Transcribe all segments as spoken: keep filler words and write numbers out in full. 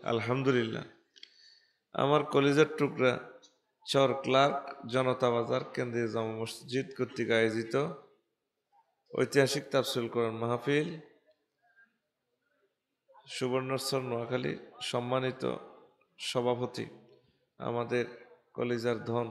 আলহামদুলিল্লাহ। আমার কলিজার টুকরা চর ক্লার্ক জনতা বাজার কেন্দ্রীয় জামা মসজিদ কর্তৃক আয়োজিত ঐতিহাসিক তাফসীর কোরআন মাহফিল সুবর্ণচর নোয়াখালী সম্মানিত সভাপতি আমাদের কলিজার ধন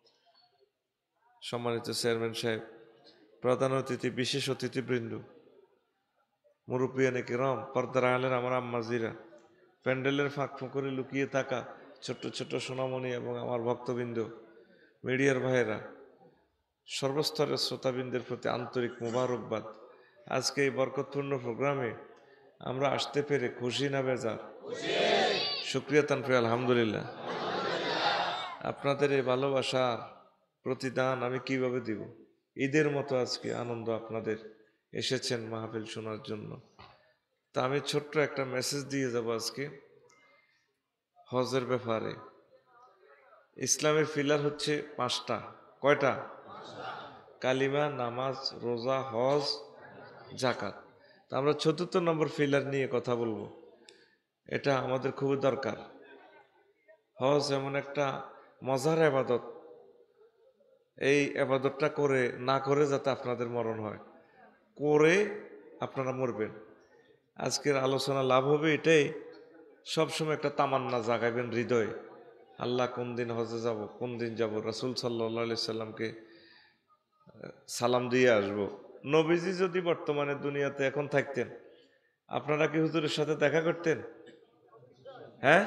সম্মানিত চেয়ারম্যান সাহেব, প্রধান অতিথি বিশেষ অতিথিবৃন্দ, মুরব্বিয়ানে কিরাম, পর্দার আলের আমার আম্মাজিরা, প্যান্ডেলের ফাঁক ফোকরে লুকিয়ে থাকা ছোট্ট ছোট্ট সোনামণি এবং আমার ভক্তবৃন্দ, মিডিয়ার ভাইয়েরা, সর্বস্তরের শ্রোতাবৃন্দের প্রতি আন্তরিক মোবারকবাদ। আজকে এই বরকতপূর্ণ প্রোগ্রামে আমরা আসতে পেরে খুশি না বেজার? শুকরিয়া তানফি আলহামদুলিল্লাহ। আপনাদের এই ভালোবাসার প্রতিদান আমি কিভাবে দিব? ঈদের মতো আজকে আনন্দ আপনাদের এসেছেন মাহফিল শোনার জন্য। তা আমি ছোট্ট একটা মেসেজ দিয়ে যাব আজকে হজের ব্যাপারে। ইসলামের ফিলার হচ্ছে পাঁচটা। কয়টা? কালিমা, নামাজ, রোজা, হজ, জাকাত। তা আমরা চতুর্থ নম্বর ফিলার নিয়ে কথা বলবো। এটা আমাদের খুবই দরকার। হজ এমন একটা মজার আবাদত, এই আবাদতটা করে না করে যাতে আপনাদের মরণ হয়, করে আপনারা মরবেন। আজকের আলোচনা লাভ হবে এটাই, সবসময় একটা তামান্না জাগাবেন হৃদয়ে, আল্লাহ কোন দিন হজে যাব, কোন দিন যাব, রাসূল সাল্লাল্লাহু আলাইহি সাল্লামকে সালাম দিয়ে আসব। নবীজি যদি বর্তমানে দুনিয়াতে এখন থাকতেন, আপনারা কি হুজুরের সাথে দেখা করতেন? হ্যাঁ,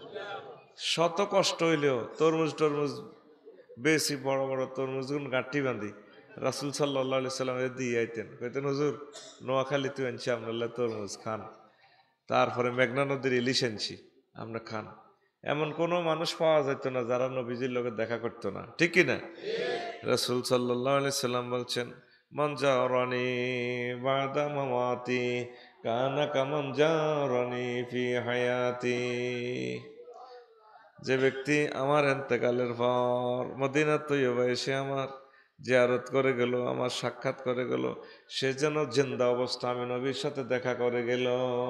শত কষ্ট হইলেও তরমুজ টরমুজ বেশি বড় বড় তরমুজগুলো গাঁটি বাঁধি রাসূল সাল্লাল্লাহু আলাইহি সাল্লামের দিয়ে আইতেন, কইতেন হুজুর নোয়াখালীতে আনছি আপনারা তরমুজ খান, তারপরে মেঘনা নদীর ইলিশ আনছি আমরা খান। এমন কোনো মানুষ পাওয়া যেত না যারা নবীজির লোকের দেখা করতো না, ঠিক কিনা? রাসূল সাল্লাল্লাহু আলাইহি সাল্লাম বলছেন, মান জারানি বাদা মামাতি কানা কামান জারানি ফি হায়াতি। যে ব্যক্তি আমার ইন্তেকালের পর মদিনা তৈয়বা এসে আমার জিয়ারত করে গেল, আমার সাক্ষাৎ করে গেল, সে যেন জিন্দা অবস্থা আমি নবীর সাথে দেখা করে গেল।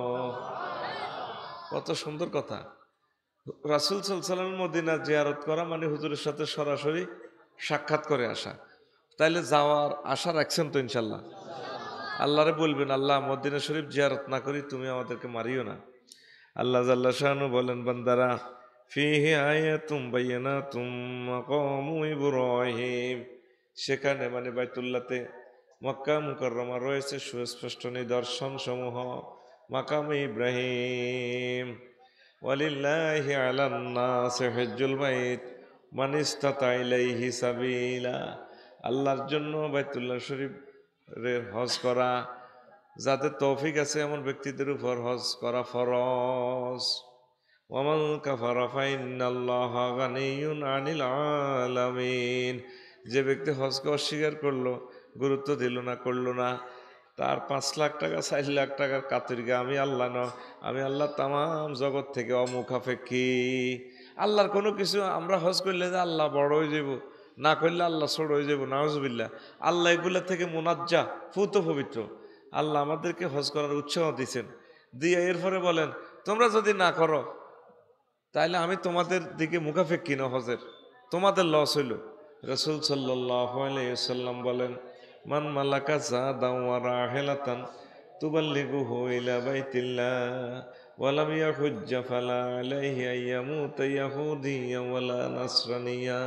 কত সুন্দর কথা! রাসূল সাল্লাল্লাহু আলাইহি ওয়াসাল্লাম মদিনা জিয়ারত করা মানে হুজুরের সাথে সরাসরি সাক্ষাৎ করে আসা। তাইলে যাওয়ার আশা রাখছেন তো ইনশাল্লাহ? আল্লাহরে বলবেন, আল্লাহ মদিনা শরীফ জিয়ারত না করি তুমি আমাদেরকে মারিও না। আল্লাহ জাল্লা শানু বলেন, বান্দারা ফিহি আয়াতুম বাইয়িনাতুম মাকামু ইব্রাহিম, সেখানে মানে বাইতুল্লাহতে মক্কা মুকাররমা রয়েছে সুস্পষ্ট নিদর্শন সমূহ। মাকামে ইব্রাহিম, ওয়ালিল্লাহি আলান নাসি হিজ্জুল বাইত মান ইসতাতা ইলাইহি সাবিলা, আল্লাহর জন্য বাইতুল্লাহ শরীফ হজ করা, যাদের তৌফিক আছে এমন ব্যক্তিদের উপর হজ করা ফরজ। ওয়ামান কাফারা ফাইন্নাল্লাহা গানিয়্যুন আনিল আলামিন, যে ব্যক্তি হজকে অস্বীকার করলো, গুরুত্ব দিল না, করলো না, তার পাঁচ লাখ টাকা চার লাখ টাকার কাতরিকা আমি আল্লাহ ন, আমি আল্লাহ তামাম জগৎ থেকে অমুখাপেক্ষী। আল্লাহর কোনো কিছু আমরা হজ করলে যে আল্লাহ বড় হয়ে যাব, না করলে আল্লাহ ছোট হয়ে যাব, নাউজুবিল্লাহ। আল্লাহ এগুলা থেকে মুনাজ্জা, ফুত পবিত্র। আল্লাহ আমাদেরকে হজ করার উৎসাহ দিচ্ছেন, দিয়ে এরপরে বলেন তোমরা যদি না করো তাইলে আমি তোমাদের দিকে মুখাপেক্ষী না, হজের তোমাদের লস হইল। রাসূল সাল্লাল্লাহু আলাইহি ওয়াসাল্লাম বলেন, মান মালাকা যাদান ওয়া রাহিলাতান তুবাল্লিগুহু ইলা বাইতিল্লাহ ওয়া লাম ইয়াহুজ্জা ফালা আলাইহি আইয়ামুতা ইয়াহুদিয়্যান ওয়ালা নাসরানিয়্যা।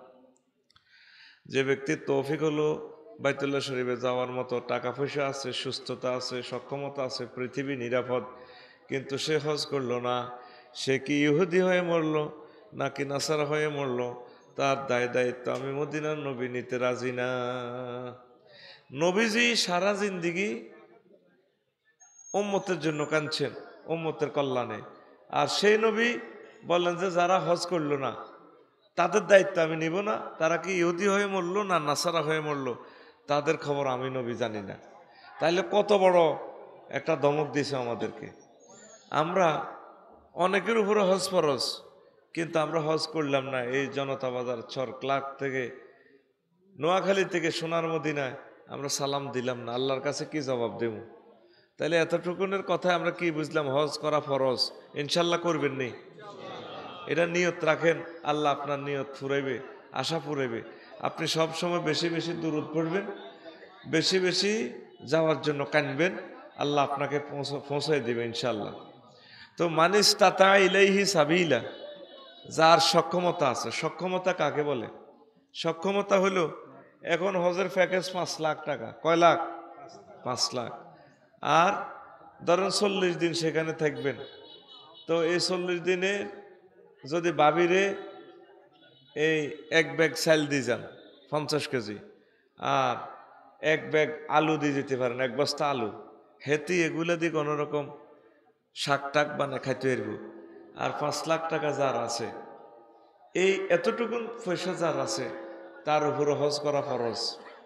যে ব্যক্তির তৌফিক হলো বাইতুল্লাহ শরীফে যাওয়ার মতো, টাকা পয়সা আছে, সুস্থতা আছে, সক্ষমতা আছে, পৃথিবী নিরাপদ, কিন্তু সে হজ করলো না, সে কি ইহুদি হয়ে মরলো নাকি নাসারা হয়ে মরলো, তার দায় দায়িত্ব আমি মদিনার নবী নিতে রাজি না। নবীজি সারা জিন্দিগি উম্মতের জন্য কাঁদছেন, উম্মতের কল্যাণে, আর সেই নবী বললেন যে যারা হজ করলো না তাদের দায়িত্ব আমি নিব না, তারা কি ইহুদি হয়ে মরলো না নাসারা হয়ে মরলো তাদের খবর আমি নবী জানি না। তাইলে কত বড় একটা ধমক দিয়েছে আমাদেরকে। আমরা অনেকের উপরে হজ ফরজ, কিন্তু আমরা হজ করলাম না। এই জনতা বাজার চর ক্লার্ক থেকে, নোয়াখালী থেকে সোনার মদিনায় আমরা সালাম দিলাম না, আল্লাহর কাছে কি জবাব দেব? তাহলে এতটুকুনের কথায় আমরা কি বুঝলাম? হজ করা ফরজ, ইনশাল্লাহ করবেন নি? এটা নিয়ত রাখেন, আল্লাহ আপনার নিয়ত ফুরাইবে, আশা ফুরাইবে। আপনি সব সময় বেশি বেশি দুরূদ পড়বেন, বেশি বেশি যাওয়ার জন্য কানবেন, আল্লাহ আপনাকে পৌঁছায় দেবে ইনশাল্লাহ। তো মানিস তাতা ইলাইহি সাবিলা, যার সক্ষমতা আছে। সক্ষমতা কাকে বলে? সক্ষমতা হলো এখন হজের প্যাকেজ পাঁচ লাখ টাকা। কয় লাখ? পাঁচ লাখ। আর ধরেন চল্লিশ দিন সেখানে থাকবেন, তো এই চল্লিশ দিনে যদি বাবিরে এই এক ব্যাগ চাল দিয়ে যান পঞ্চাশ কেজি, আর এক ব্যাগ আলু দিয়ে যেতে পারেন, এক বস্তা আলু, হেতি এগুলা দিয়ে কোনো রকম শাক টাক বানায় খাইতে এরবো। আর পাঁচ লাখ টাকা যার আছে, এই এতটুকুন পয়সা যার আছে, তার উপরে হজ করা ফরজ।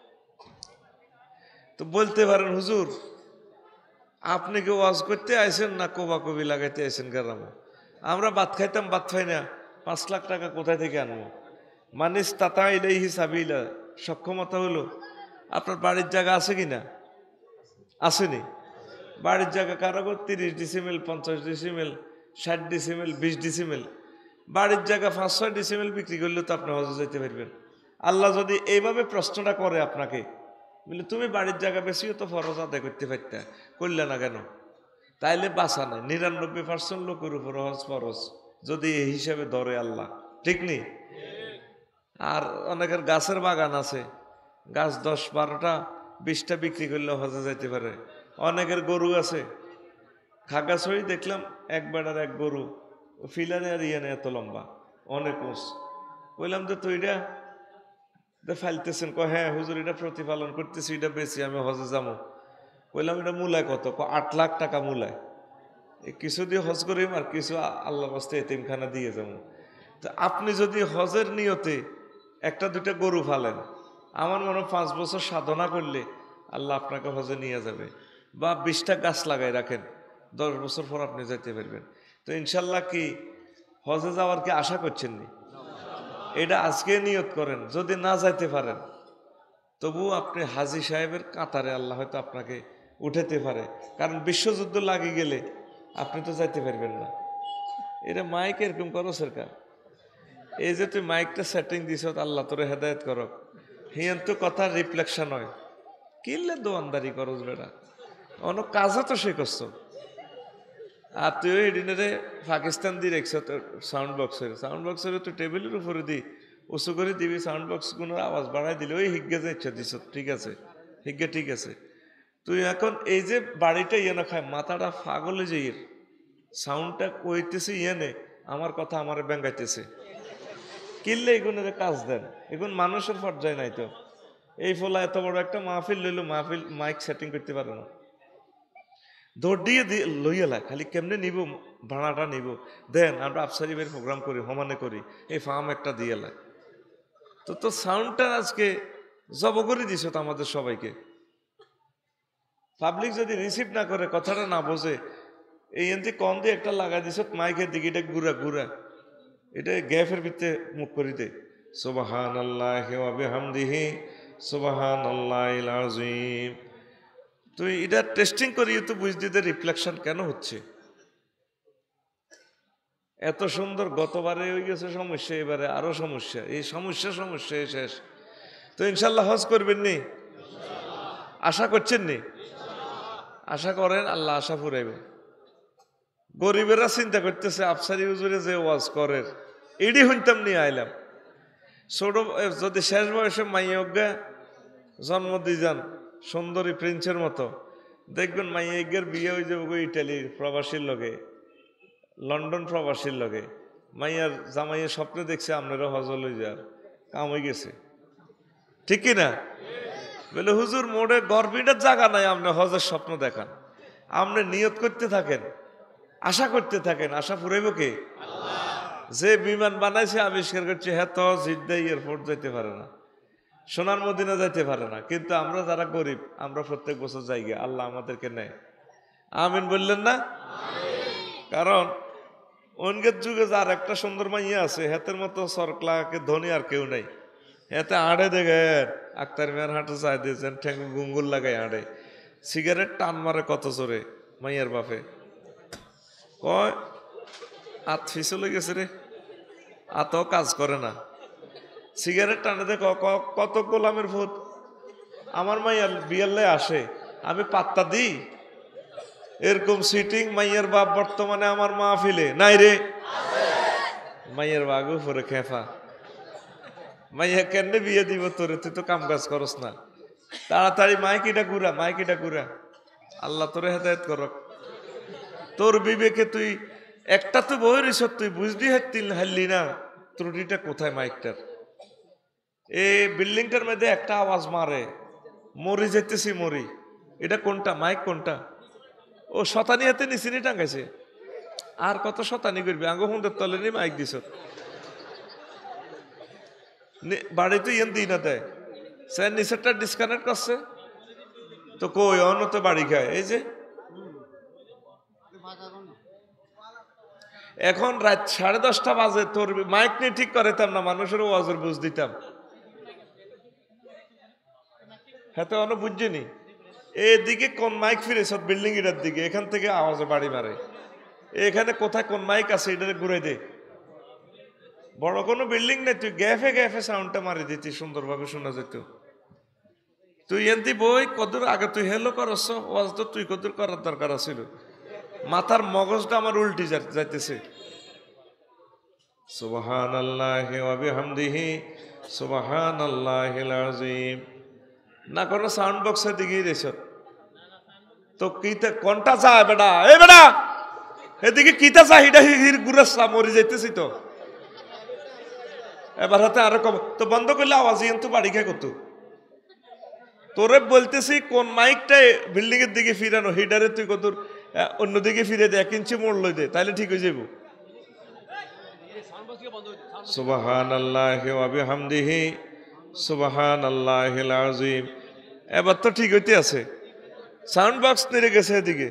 তো বলতে পারেন, হুজুর আপনি কি ওয়াজ করতে আইছেন না কোবা কবি লাগাইতে আইছেন গ্রামে? আমরা ভাত খাইতাম, ভাত খাই না, পাঁচ লাখ টাকা কোথায় থেকে আনবো? মানিস তাতা ইলাইহি সাবিলা, সক্ষমতা হলো আপনার বাড়ির জায়গা আছে কিনা? আসেনি? বাড়ির জায়গা কারো তিরিশ ডিসিমেল, পঞ্চাশ ডিসিমেল, ষাট ডিসিমেল, বিশ ডিসিমেল, বাড়ির জায়গা পাঁচ ছয় ডিসিমেল বিক্রি করলে তো আপনি হজে যেতে পারবেন। আল্লাহ যদি এইভাবে প্রশ্নটা করে আপনাকে, বলে তুমি বাড়ির জায়গা বেশিও তো ফরজ আদায় করতে পারতে, করলে না কেন? তাইলে বাঁচা নাই, নিরানব্বই পার্সেন্ট লোকের উপর হজ ফরজ, যদি এই হিসাবে ধরে আল্লাহ, ঠিক নেই? আর অনেকের গাছের বাগান আছে, গাছ দশ বারোটা বিশটা বিক্রি করলে হজে যাইতে পারে। অনেকের গরু আছে, খাগাছড়ি দেখলাম এক বেড়ার এক গরু, ফিলানে আর ইয়ানে এত লম্বা, অনেক উঁচ। বললাম যে তুই এটা ফাইলতেছেন? ক হ্যাঁ হুজুর, এটা প্রতিপালন করতেছি, এটা বেশি আমি হজে যাবো। বললাম এটা মূলায় কত? ক আট লাখ টাকা মূলায়। কিছু দিয়ে হজ করিম আর কিছু আল্লাহ বাস্তে এতিমখানা দিয়ে যাবো। তো আপনি যদি হজের নিয়তে একটা দুটা গরু ফালেন, আমার মনে হয় পাঁচ বছর সাধনা করলে আল্লাহ আপনাকে হজে নিয়ে যাবে। বা বিশটা গাছ লাগাই রাখেন, দশ বছর পর আপনি যাইতে পারবেন। তো ইনশাল্লাহ কি হজে যাওয়ার কি আশা করছেন নি? এটা আজকে নিয়ত করেন। যদি না যাইতে পারেন, তবু আপনি হাজী সাহেবের কাতারে আল্লাহ হয়তো আপনাকে উঠাতে পারে। কারণ বিশ্বযুদ্ধ লাগে গেলে আপনি তো যাইতে পারবেন না। এটা মাইক এরকম করো সরকার, এই যে তুই মাইকটা সেটিং দিছ, আল্লাহ তোরে হেদায়ত করক, হিয়ান তো কথা রিফ্লেকশন হয়। কিনলে দোয়ানদারি করস বেটা, অনেক কাজও তো সে করছো। আর তুই ওই ডিনারে পাকিস্তান দিয়ে রেখছ সাউন্ড বক্সের, সাউন্ড বক্সের তুই টেবিলের উপরে দি উঁচু করে দিবি, সাউন্ড বক্স কোনো আওয়াজ বাড়াই দিলে ওই হিগ্গে যে ইচ্ছা দিছ, ঠিক আছে হিগ্গে ঠিক আছে। তুই এখন এই যে বাড়িটা ইয়ে না খায়, মাথাটা ফাগলে যে ইয়ের সাউন্ডটা কইতেছে ইয়ে নে, আমার কথা আমার ব্যাঙ্গাইতেছে, কিনলে এগুনের কাজ দেন। এখন মানুষের পর্যায়ে নাই তো, এই ফলা এত বড় একটা মাহফিল লইলো, মাহফিল মাইক সেটিং করতে পারে না, দৌড় দিয়ে লইয়ালায় খালি কেমনে নিব, ভাড়াটা নিব, দেন আমরা আফসারিবের প্রোগ্রাম করি, হমানে করি, এই ফার্ম একটা দিয়েলায়। তো তো সাউন্ডটা আজকে জব করে দিছ তো আমাদের সবাইকে। পাবলিক যদি রিসিভ না করে, কথাটা না বোঝে, এই এনতি কম দিয়ে একটা লাগাই দিছ মাইকের দিকে, এটা ঘুরা ঘুরা, এটা গ্যাফের ভিতরে মুখ করিতে সুবহানাল্লাহি ওয়া বিহামদিহি সুবহানাল্লাহিল আযীম। তুই এটা টেস্টিং করি তো বুঝতে দে রিফ্লেকশন কেন হচ্ছে। এত সুন্দর, গতবারে হয়ে গেছে সমস্যা, এবারে আরো সমস্যা, এই সমস্যা সমস্যা শেষ। তো ইনশাল্লাহ হজ করবেন নি? আশা করছেন নি? আশা করেন, আল্লাহ আশা ফুরাইবে। গরিবেরা চিন্তা করতেছে আফসারি হুজুরে যে ওয়াজ করের, এডি শুনতাম নিয়ে আইলাম। ছোট যদি শেষ বয়সে মাইয়জ্ঞা জন্ম দিয়ে যান সুন্দরী প্রিন্সের মতো, দেখবেন মাইয়জ্ঞের বিয়ে হয়ে যাবে ইটালির প্রবাসীর লগে, লন্ডন প্রবাসীর লগে। মাইয়ার জামাইয়ের স্বপ্নে দেখছে আপনারও হজ লই যার কাম হয়ে গেছে, ঠিক কিনা? বলে হুজুর মোড়ে গর্বিটার জায়গা নাই, আপনি হজের স্বপ্ন দেখান, আপনি নিয়ত করতে থাকেন, আশা করতে থাকেন, আশা ফুরাইব কে? যে বিমান বানাইছে আবিষ্কার করছে, হ্যাঁ তো জিদ্দা এয়ারপোর্ট যাইতে পারে না, সোনার মদিনা যাইতে পারে না, কিন্তু আমরা যারা গরিব আমরা প্রত্যেক বছর যাই গে, আল্লাহ আমাদেরকে নেয়। আমিন বললেন না? কারণ অনগের যুগে যার একটা সুন্দর মাইয়া আছে, হেতের মতো সরকলাকে ধনী আর কেউ নাই। হেতে আড়ে দেখেন আক্তার মেয়ের হাঁটে চাই দিয়েছেন, ঠেঙ্গু গুঙ্গুর লাগাই আড়ে, সিগারেট টান মারে কত জোরে মাইয়ার বাপে, কয় আত ফিসলে গেছে রে, আত কাজ করে না, সিগারেট টানে দেখো কত গোলামের ভূত। আমার মাইয়ার বিয়ালে আসে, আমি পাত্তা দিই? এরকম সিটিং মাইয়ার বাপ বর্তমানে আমার মাহফিলে নাই রে। মাইয়ার বাগু পরে খেফা, মাইয়া কেন বিয়ে দিব তোরে, তুই তো কাম কাজ করস না, তাড়াতাড়ি মাইকিটা ঘুরা, মাইকিটা ঘুরা, আল্লাহ তোরে হেদায়েত করক। তোর বিবেকে তুই একটা তো বই রিস, তুই বুঝলি হাতিল হারলি না ত্রুটিটা কোথায় মাইকটার। এই বিল্ডিংটার মধ্যে একটা আওয়াজ মারে, মরি যেতেছি মরি, এটা কোনটা মাইক কোনটা? ও শতানি হাতে নিচিনি টাঙ্গাইছে, আর কত শতানি করবি, আঙ্গ হুন্ডের তলে নি মাইক দিছ, বাড়িতে ইয়েন দিই না দেয়, সে নিচেরটা ডিসকানেক্ট করছে তো কই অন্য তো বাড়ি খায়। এই যে এখন রাত সাড়ে দশটা বাজে, তোর মাইক নিয়ে ঠিক করেতাম না, মানুষের ওয়াজের বুঝ দিতাম, হ্যাঁ তো অন্য বুঝছিনি। এদিকে কোন মাইক ফিরেছ বিল্ডিং এটার দিকে, এখান থেকে আওয়াজে বাড়ি মারে, এখানে কোথায় কোন মাইক আছে এটা ঘুরে দে। বড় কোনো বিল্ডিং নেই, তুই গ্যাফে গ্যাফে সাউন্ডটা মারি দিতি, সুন্দরভাবে শোনা যেত। তুই এনতি বই কদূর আগে তুই হেলো করছ, ওয়াজ তো তুই কদূর করার দরকার ছিল, মাথার মগজটা আমার উল্টি যাইতেছে। সুবহানাল্লাহি ওয়া বিহামদিহি সুবহানাল্লাহিল আযীম। না কোনো সাউন্ড বক্সের দিকে দিছ তো কিতা কোনটা যায় বেটা, এই বেটা এদিকে কিতা যায়, হিডা হির গুরাসা মরে যাইতেছি তো। এবার হাতে আরো কম তো বন্ধ করলে আওয়াজ কিন্তু বাড়ি খায় কত। তোরে বলতেছি কোন মাইকটা বিল্ডিং এর দিকে ফিরানো, হিডারে তুই কত অন্যদিকে ফিরে দে, এক ইঞ্চি মোড় লই দে, তাইলে ঠিক হয়ে যাব। সুবহানাল্লাহি ওয়া বিহামদিহি সুবহানাল্লাহিল আযীম। এবার তো ঠিক হইতে আছে, সাউন্ড বক্স নেড়ে গেছে এদিকে।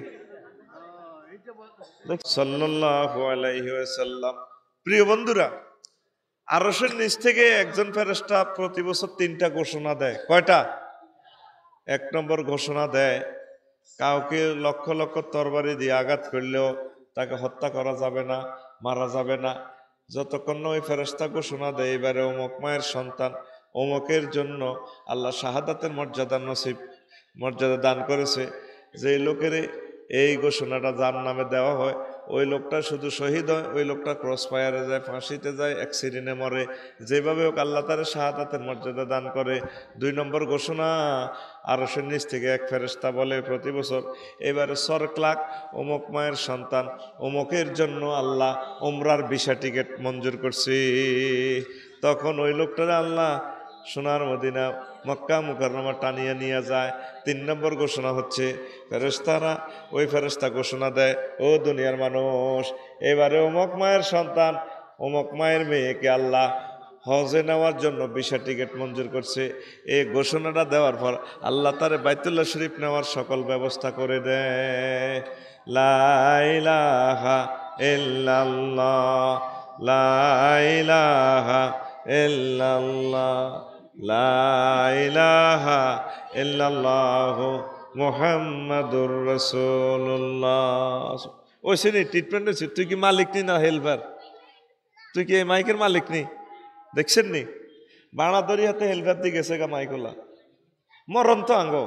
সাল্লাল্লাহু আলাইহি ওয়াসাল্লাম। প্রিয় বন্ধুরা, আরশের নিচ থেকে একজন ফেরেশতা প্রতি বছর তিনটা ঘোষণা দেয়। কয়টা? এক নম্বর ঘোষণা দেয়, কাউকে লক্ষ লক্ষ তরবারি দিয়ে আঘাত করলেও তাকে হত্যা করা যাবে না, মারা যাবে না, যতক্ষণ না ওই ফেরেশতা ঘোষণা দেয় এবারে অমুক মায়ের সন্তান অমুকের জন্য আল্লাহ শাহাদাতের মর্যাদা নসিব মর্যাদা দান করেছে, যে লোকের এই ঘোষণাটা যার নামে দেওয়া হয় ওই লোকটা শুধু শহীদ হয়, ওই লোকটা ক্রস ফায়ারে যায়, ফাঁসিতে যায়, অ্যাক্সিডেন্টে মরে, যেভাবে হোক আল্লাহ তার শাহাদাতের মর্যাদা দান করে। দুই নম্বর ঘোষণা, আরশের নিচ থেকে এক ফেরেশতা বলে প্রতি বছর, এবারে ছয় লাখ অমুক মায়ের সন্তান অমুকের জন্য আল্লাহ উমরার ভিসা টিকিট মঞ্জুর করছে। তখন ওই লোকটারে আল্লাহ সোনার মদিনা মক্কা মুকাররমা টানিয়ে নিয়ে যায়। তিন নম্বর ঘোষণা হচ্ছে, ফেরেশতারা ওই ফেরেশতা ঘোষণা দেয়, ও দুনিয়ার মানুষ, এবারে অমুক মায়ের সন্তান অমুক মায়ের মেয়েকে আল্লাহ হজে নেওয়ার জন্য ভিসা টিকিট মঞ্জুর করছে। এই ঘোষণাটা দেওয়ার পর আল্লাহ তারে বাইতুল্লাহ শরীফ নেওয়ার সকল ব্যবস্থা করে দেয়। লা ইলাহা ইল্লাল্লাহ, লা ইলাহা ইল্লাল্লাহ, লা ইলাহা ইল্লাল্লাহু মুহাম্মাদুর রাসূলুল্লাহ। ওই শ্রেণী ট্রিটমেন্ট হয়েছে। তুই কি মালিক নি না হেল্পার? তুই কি এই মাইকের মালিক নি? দেখছেন নি বাড়াদরি হাতে হেল্পার দিয়ে গেছে গা মাইকলা মরণ তো আঙ্গ।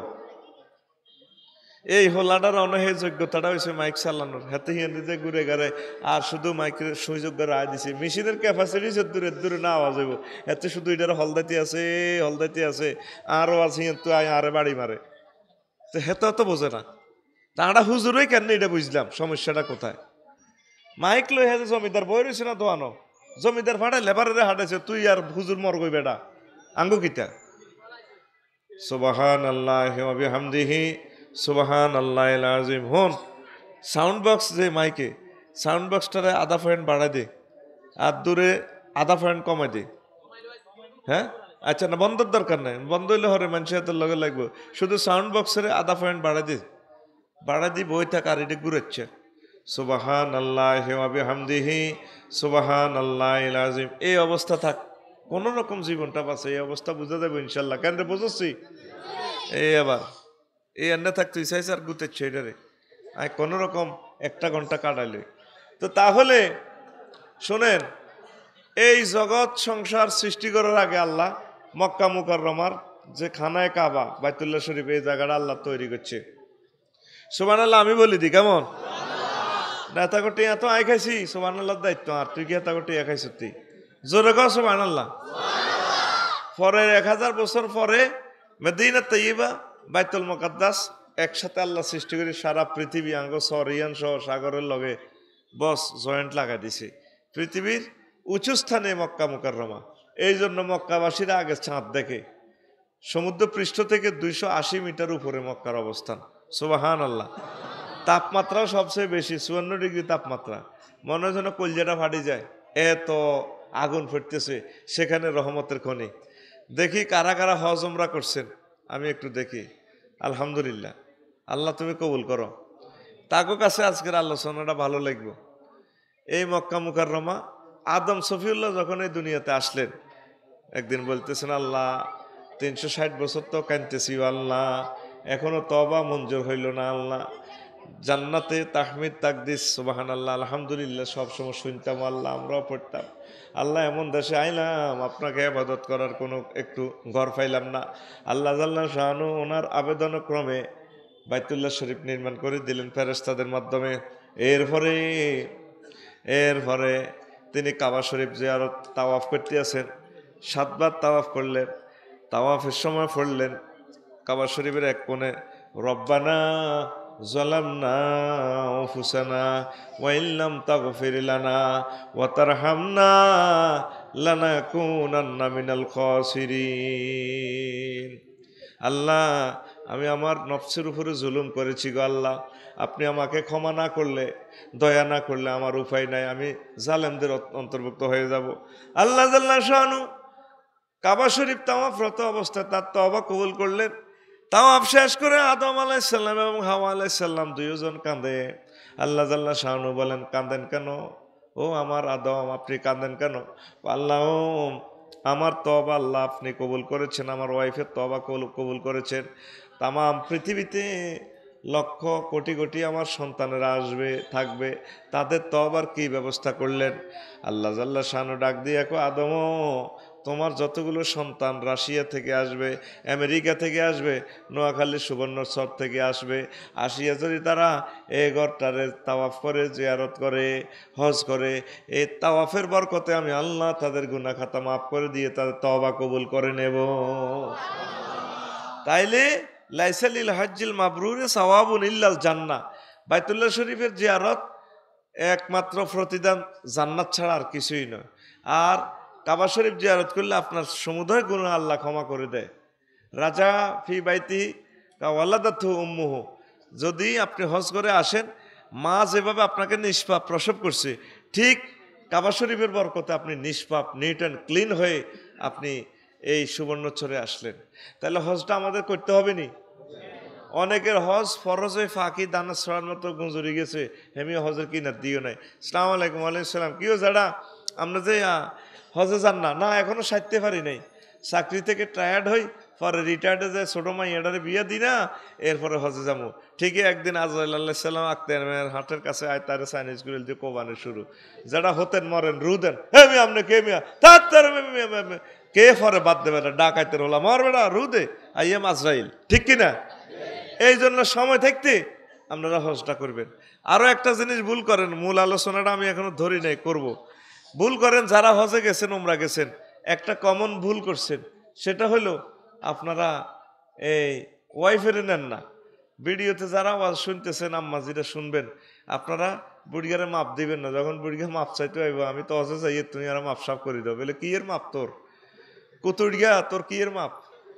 এই হোলাটার অনহে যোগ্যতাটা হয়েছে মাইক চালানোর, হাতে হিয়ান দিতে ঘুরে গাড়ে আর শুধু মাইকের সুযোগ রায় দিছে। মেশিনের ক্যাপাসিটি যে দূরে দূরে না আওয়াজ হইব, এতে শুধু এটার হলদাইতে আছে হলদাইতে আছে আর আওয়াজ হিয়ান তো আয় আরে বাড়ি মারে, তো হেতে তো বোঝে না। তাঁরা হুজুরই কেন এটা বুঝলাম সমস্যাটা কোথায়। মাইক লই হেতে জমিদার বই রয়েছে না দোয়ানো, জমিদার ফাটাই লেবারে হাঁটাইছে, তুই আর হুজুর মরগই বেটা আঙ্গু কিতা। সুবহানাল্লাহি ওয়া বিহামদিহি সুবহানাল্লাহিল আযীম। হন সাউন্ড বক্স যে মাইকে, সাউন্ড বক্সটারে আধা পয়েন্ট বাড়াই দে আর দূরে আধা পয়েন্ট কমাই দে। হ্যাঁ আচ্ছা, না বন্ধর দরকার নাই, বন্ধ হইলে হরে মানুষের হাতের লগে লাগবে, শুধু সাউন্ড বক্সের আধা পয়েন্ট বাড়াই দে, বাড়াই দি বই থাক আর এটা ঘুরেচ্ছে। সুবহানাল্লাহি ওয়া বিহামদিহি সুবহানাল্লাহিল আযীম। এই অবস্থা থাক, কোন রকম জীবনটা বাঁচে, এই অবস্থা বুঝা যাবে ইনশাল্লাহ। কেন রে বুঝছি? এই আবার এই এনে থাকতে চাইছে আর গুতেছে এটারে আমি কোনো রকম একটা ঘন্টা কাটাইলে। তো তাহলে শোনেন, এই জগৎ সংসার সৃষ্টি করার আগে আল্লাহ মক্কা মুকাররমার যে খানায় কাবা বাইতুল্লাহ শরীফ এই জায়গাটা আল্লাহ তৈরি করছে। সুবহানাল্লাহ আমি বলি দি কেমন নেতা কোটি এত আয় খাইছি সুবহানাল্লাহর দায়িত্ব আর তুই কি এত কোটি খাইছ তুই জোরে কর সুবহানাল্লাহ। পরে এক হাজার বছর পরে মদিনা তৈয়বা বাইতুল মুকাদ্দাস একসাথে আল্লাহ সৃষ্টি করে সারা পৃথিবী আঙ্গ সরিয়ান সহ সাগরের লগে বস জয়েন্ট লাগাই দিছে পৃথিবীর উঁচু স্থানে মক্কা মুকাররমা। এই জন্য মক্কাবাসীরা আগে চাঁদ দেখে। সমুদ্র পৃষ্ঠ থেকে দুইশো আশি মিটার উপরে মক্কার অবস্থান। সুবহানাল্লাহ। তাপমাত্রাও সবচেয়ে বেশি চুয়ান্ন ডিগ্রি তাপমাত্রা। মনে হয় যেন কলজাটা ফাটি যায়, এত আগুন ফুটতেছে। সেখানে রহমতের খনি। দেখি কারা কারা হজ উমরা করছেন, আমি একটু দেখি। আলহামদুলিল্লাহ, আল্লাহ তুমি কবুল করো। তাকে কাছে আজকের আলোচনাটা ভালো লাগবে। এই মক্কা মুকাররমা আদম সফিউল্লাহ যখন এই দুনিয়াতে আসলেন, একদিন বলতেছেন আল্লাহ তিনশো ষাট বছর তো কানতেছি আল্লাহ, এখনো তওবা মঞ্জুর হইল না আল্লাহ। জান্নাতে তাহমিদ তাকদিস সুবহানাল্লাহ আলহামদুলিল্লাহ সবসময় শুনতাম আল্লাহ, আমরাও পড়তাম। আল্লাহ এমন দেশে আইলাম আপনাকে ইবাদত করার কোনো একটু ঘর পাইলাম না। আল্লাহ জাল্লা শানু ওনার আবেদন ক্রমে বাইতুল্লাহ শরীফ নির্মাণ করে দিলেন ফেরেশতাদের মাধ্যমে। এরপরে এরপরে তিনি কাবা শরীফ জিয়ারত তাওয়াফ করতে আছেন। সাতবার তাওয়াফ করলেন। তাওয়াফের সময় পড়লেন কাবা শরীফের এক কোণে রব্বানা যালামনা আনফুসানা ওয়া ইল্লাম তাগফির লানা ওয়া তারহামনা লানাকুনান্না মিনাল খাসিরিন। আল্লাহ আমি আমার নফসের উপরে জুলুম করেছি গো আল্লাহ, আপনি আমাকে ক্ষমা না করলে, দয়া না করলে আমার উপায় নাই, আমি জালেমদের অন্তর্ভুক্ত হয়ে যাব। আল্লাহ জাল্লা শানু কাবা শরীফ তাওয়াফরত অবস্থায় তার তওবা কবুল করলেন। তাওয়াফ শেষ করে আদম আলাইহিস সালাম এবং হাওয়া আলাইহিস সালাম দুইজন কাঁদে। আল্লাহ জাল্লা শানু বলেন কাঁদেন কেন ও আমার আদম, আপনি কাঁদেন কেন? আল্লাহ আমার তওবা আল্লাহ আপনি কবুল করেছেন, আমার ওয়াইফের তওবা কবুল করেছেন। তাম পৃথিবীতে লক্ষ কোটি কোটি আমার সন্তানেরা আসবে থাকবে, তাদের তওবার কি ব্যবস্থা করলেন? আল্লাহ জাল্লা শানু ডাক দিয়ে কো আদম তোমার যতগুলো সন্তান রাশিয়া থেকে আসবে, আমেরিকা থেকে আসবে, নোয়াখালী সুবর্ণচর থেকে আসবে, আসিয়া যদি তারা এই ঘরটারে তাওয়াফ করে জিয়ারত করে হজ করে, এই তাওয়াফের বরকতে আমি আল্লাহ তাদের গুনাহ খাতা মাফ করে দিয়ে তাদের তওবা কবুল করে নেব। তাইলে লাইসা লিল হজ্জিল মাবরুরে সাওয়াবুন ইল্লাল জান্নাহ। বাইতুল্লাহ শরীফের জিয়ারত একমাত্র প্রতিদান জান্নাত ছাড়া আর কিছুই নয়। আর কাবা শরীফ জিয়ারত করলে আপনার সমুদয় গুনাহ আল্লাহ ক্ষমা করে দেয়। রাজা ফি বাইতি ওয়ালাদাতহু উম্মুহু, যদি আপনি হজ করে আসেন, মা যেভাবে আপনাকে নিষ্পাপ প্রসব করছে, ঠিক কাবা শরীফের বরকতে আপনি নিষ্পাপ নিট অ্যান্ড ক্লিন হয়ে আপনি এই সুবর্ণচরে আসলেন। তাহলে হজটা আমাদের করতে হবে নি? অনেকের হজ ফরজ হয়ে ফাঁকি দানা ছড়ার মতো গুঁজরি গেছে, হেমি হজের কিনার দিও নাই। আসসালামু আলাইকুম। ওয়ালাইকুম সালাম। কিও যারা আমরা যে হজে যান না, না এখনো সারতে পারি নাই, চাকরি থেকে টায়ার্ড হই, পরে রিটায়ার্ডে যায় ছোটো মাই এটারে বিয়ে দিই না, এরপরে হজে যাবো। ঠিকই একদিন আজরাইল আলাইহিস সালাম আক্তারের হাটের কাছে আয়, তারে চাইনিজ করে দিয়ে কোবানের শুরু। যারা হতেন মরেন রু দেন, হে মিয়া আপনি কে মিয়া তার তার কে পরে বাদ দেবে না, ডাকাইতের হলাম মরবে না রু দে আইএম আজরাইল, ঠিক কিনা? এই জন্য সময় থাকতে আপনারা হজটা করবেন। আরও একটা জিনিস ভুল করেন, মূল আলোচনাটা আমি এখনো ধরি নাই, করব। ভুল করেন যারা হজে গেছেন উমরা গেছেন, একটা কমন ভুল করছেন, সেটা হলো আপনারা এই ওয়াইফের নেন না। ভিডিওতে যারা আওয়াজ শুনতেছেন আম্মাজিরা শুনবেন, আপনারা বুড়িগারে মাপ দিবেন না। যখন বুড়িগা মাপ চাইতে হইব, আমি তো হজে যাই, তুমি আর মাপ সাপ করে দাও, বলে কি এর মাপ তোর কুতুড়িয়া, তোর কি এর মাপ?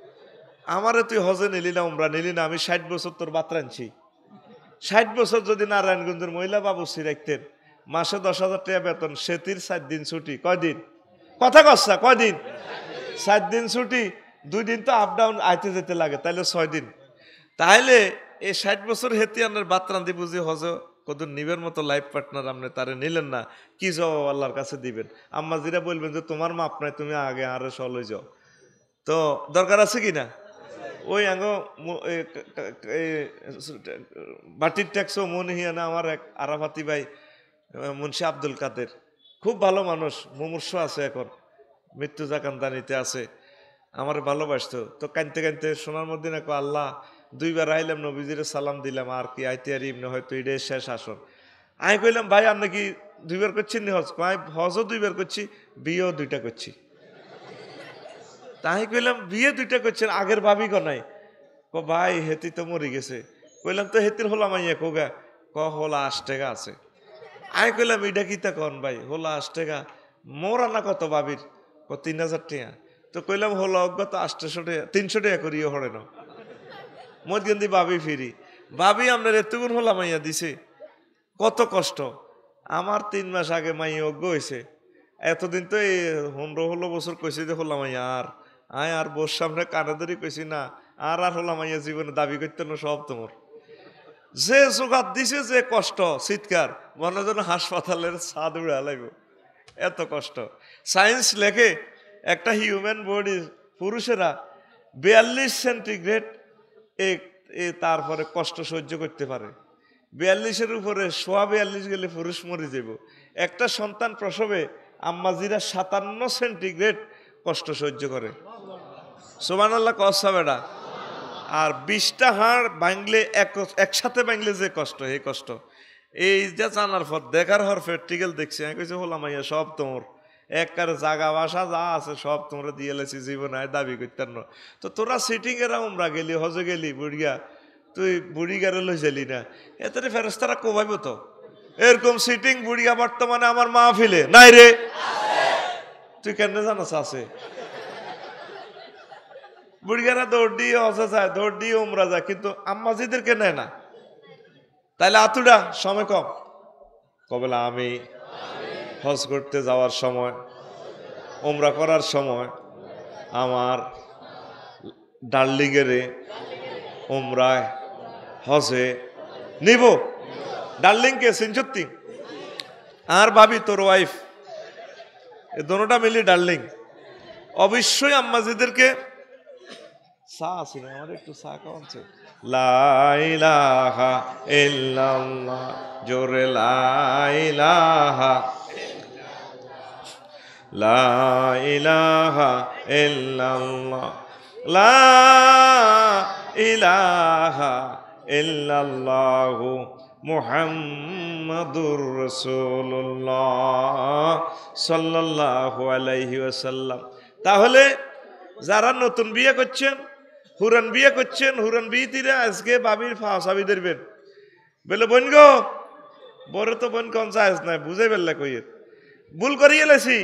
আমারে তুই হজে নিলি না, উমরা নিলি না, আমি ষাট বছর তোর বাত রানছি। ষাট বছর যদি নারায়ণগঞ্জের মহিলা বাবুসি রাখতেন, মাসে দশ হাজার টাকা বেতন, সেতির সাত দিন ছুটি, কয়দিন কথা কচ্ছা কয়দিন? সাত দিন ছুটি, দুই দিন তো আপ ডাউন আইতে যেতে লাগে, তাইলে ছয় দিন। তাহলে এই ষাট বছর হেতি আপনার বাত রান্ধি বুঝি হজে কদুর নিবের মতো লাইফ পার্টনার আপনি তারে নিলেন না, কি জবাব আল্লাহর কাছে দিবেন? আম্মা জিরা বলবেন যে তোমার মাপ নাই, তুমি আগে আরে সলই যাও। তো দরকার আছে কি না? ওই আঙ্গ বাটির ট্যাক্সও মনে হিয়া না আমার এক আরাফাতি ভাই মুন্সি আব্দুল কাদের, খুব ভালো মানুষ, মুমূর্ষ আছে এখন, মৃত্যু জাকান্তানিতে আছে, আমার ভালোবাসতো। তো কানতে কানতে সোনার মধ্যে না আল্লাহ দুইবার আইলাম নবীজিরে সালাম দিলাম, আর কি আইতে আর ইমনে হয়তো এটাই শেষ আসন। আমি কইলাম ভাই আপনি কি দুইবার করছেন নি হজ? আমি হজও দুইবার করছি, বিয়েও দুইটা করছি। তাই কইলাম বিয়ে দুইটা করছেন, আগের ভাবি গো নাই? ক ভাই হেতি তো মরি গেছে। কইলাম তো হেতির হলাম আইয়া কোগা? ক হলা আশ টাকা আছে। আমি কইলাম এটা কি তা কন ভাই? হলা আশ টাকা মোর আনা কত ভাবির? ক তিন হাজার টাকা। তো কইলাম হলো অজ্ঞত আটশো টাকা তিনশো টাকা করিও হরে না মধ্যে ভাবি ফিরি, ভাবি আপনার এতগুণ হলা মাইয়া দিছে, কত কষ্ট। আমার তিন মাস আগে মাইয়া অজ্ঞ হয়েছে, এতদিন তো এই পনেরো ষোলো বছর কইছি যে হলাম মাইয়া, আর আয় আর বোর সামনে কানে ধরে কইছি না আর আর হলাম মাইয়া জীবনে দাবি করতে না, সব তোমার। যে জোগাত দিছে, যে কষ্ট, চিৎকার মনে যেন হাসপাতালের ছাদ উড়ে লাইব, এত কষ্ট। সায়েন্স লেখে একটা হিউম্যান বডি পুরুষেরা বিয়াল্লিশ সেন্টিগ্রেড এ তারপরে কষ্ট সহ্য করতে পারে। বিয়াল্লিশের উপরে সোয়া বিয়াল্লিশ গেলে পুরুষ মরে যাব। একটা সন্তান প্রসবে আম্মাজিরা সাতান্ন সেন্টিগ্রেড কষ্ট সহ্য করে। সুবহানাল্লাহ কষ্ট বেড়া। আর বিশটা হাড় ভাঙলে একসাথে ভাঙলে যে কষ্ট, এই কষ্ট এই যে জানার পর দেখার হর প্র্যাকটিক্যাল দেখছি, আমি কইছি হলাম মাইয়া সব তোমার একবারে জাগা বাসা যা আছে সব তোমরা দিয়ে লেছি, জীবনে দাবি করতেন না। তো তোরা সিটিং এরা উমরা গেলি, হজে গেলি, বুড়িয়া তুই বুড়ি গারে লই যালি না, এতে ফেরেস্তারা কোবাইব তো। এরকম সিটিং বুড়িয়া বর্তমানে আমার মা ফেলে নাই রে, তুই কেন জানাস আছে? বুড়িয়ারা দৌড় দিয়ে হজে যায়, দৌড় দিয়ে উমরা যায়, কিন্তু আম্মাজিদেরকে নেয় না। তাইলে আতুডা সময় কম কবেলা আমি হজ করতে যাওয়ার সময়, উমরা করার সময় আমার ডার্লিংয়েরে উমরায় হজে নিব। ডার্লিংকে সিনসত্তি আর ভাবি তোর ওয়াইফ, এ দোনোটা মিলি ডার্লিং। অবশ্যই আম্মাজিদেরকে চা আছে না, আমার একটু চা খাওয়াচ্ছে। লা ইলাহা ইল্লাল্লাহ, জোরে লা ইলাহা, লা ইলাহা ইল্লাল্লাহ, লা ইলাহা ইল্লাল্লাহু মুহাম্মাদুর রাসূলুল্লাহ সাল্লাল্লাহু আলাইহি ওয়াসাল্লাম। তাহলে যারা নতুন বিয়ে করছেন, হুরান বিয়ে করছেন, হুরান বিয়েতিরা আজকে বাবির ফাঁসাবি ধরবেন, বলে বোন গো, বড় তো বোন কোন চাইজ নাই, বুঝে ফেললে কইয়ে ভুল করিয়ে লেছি।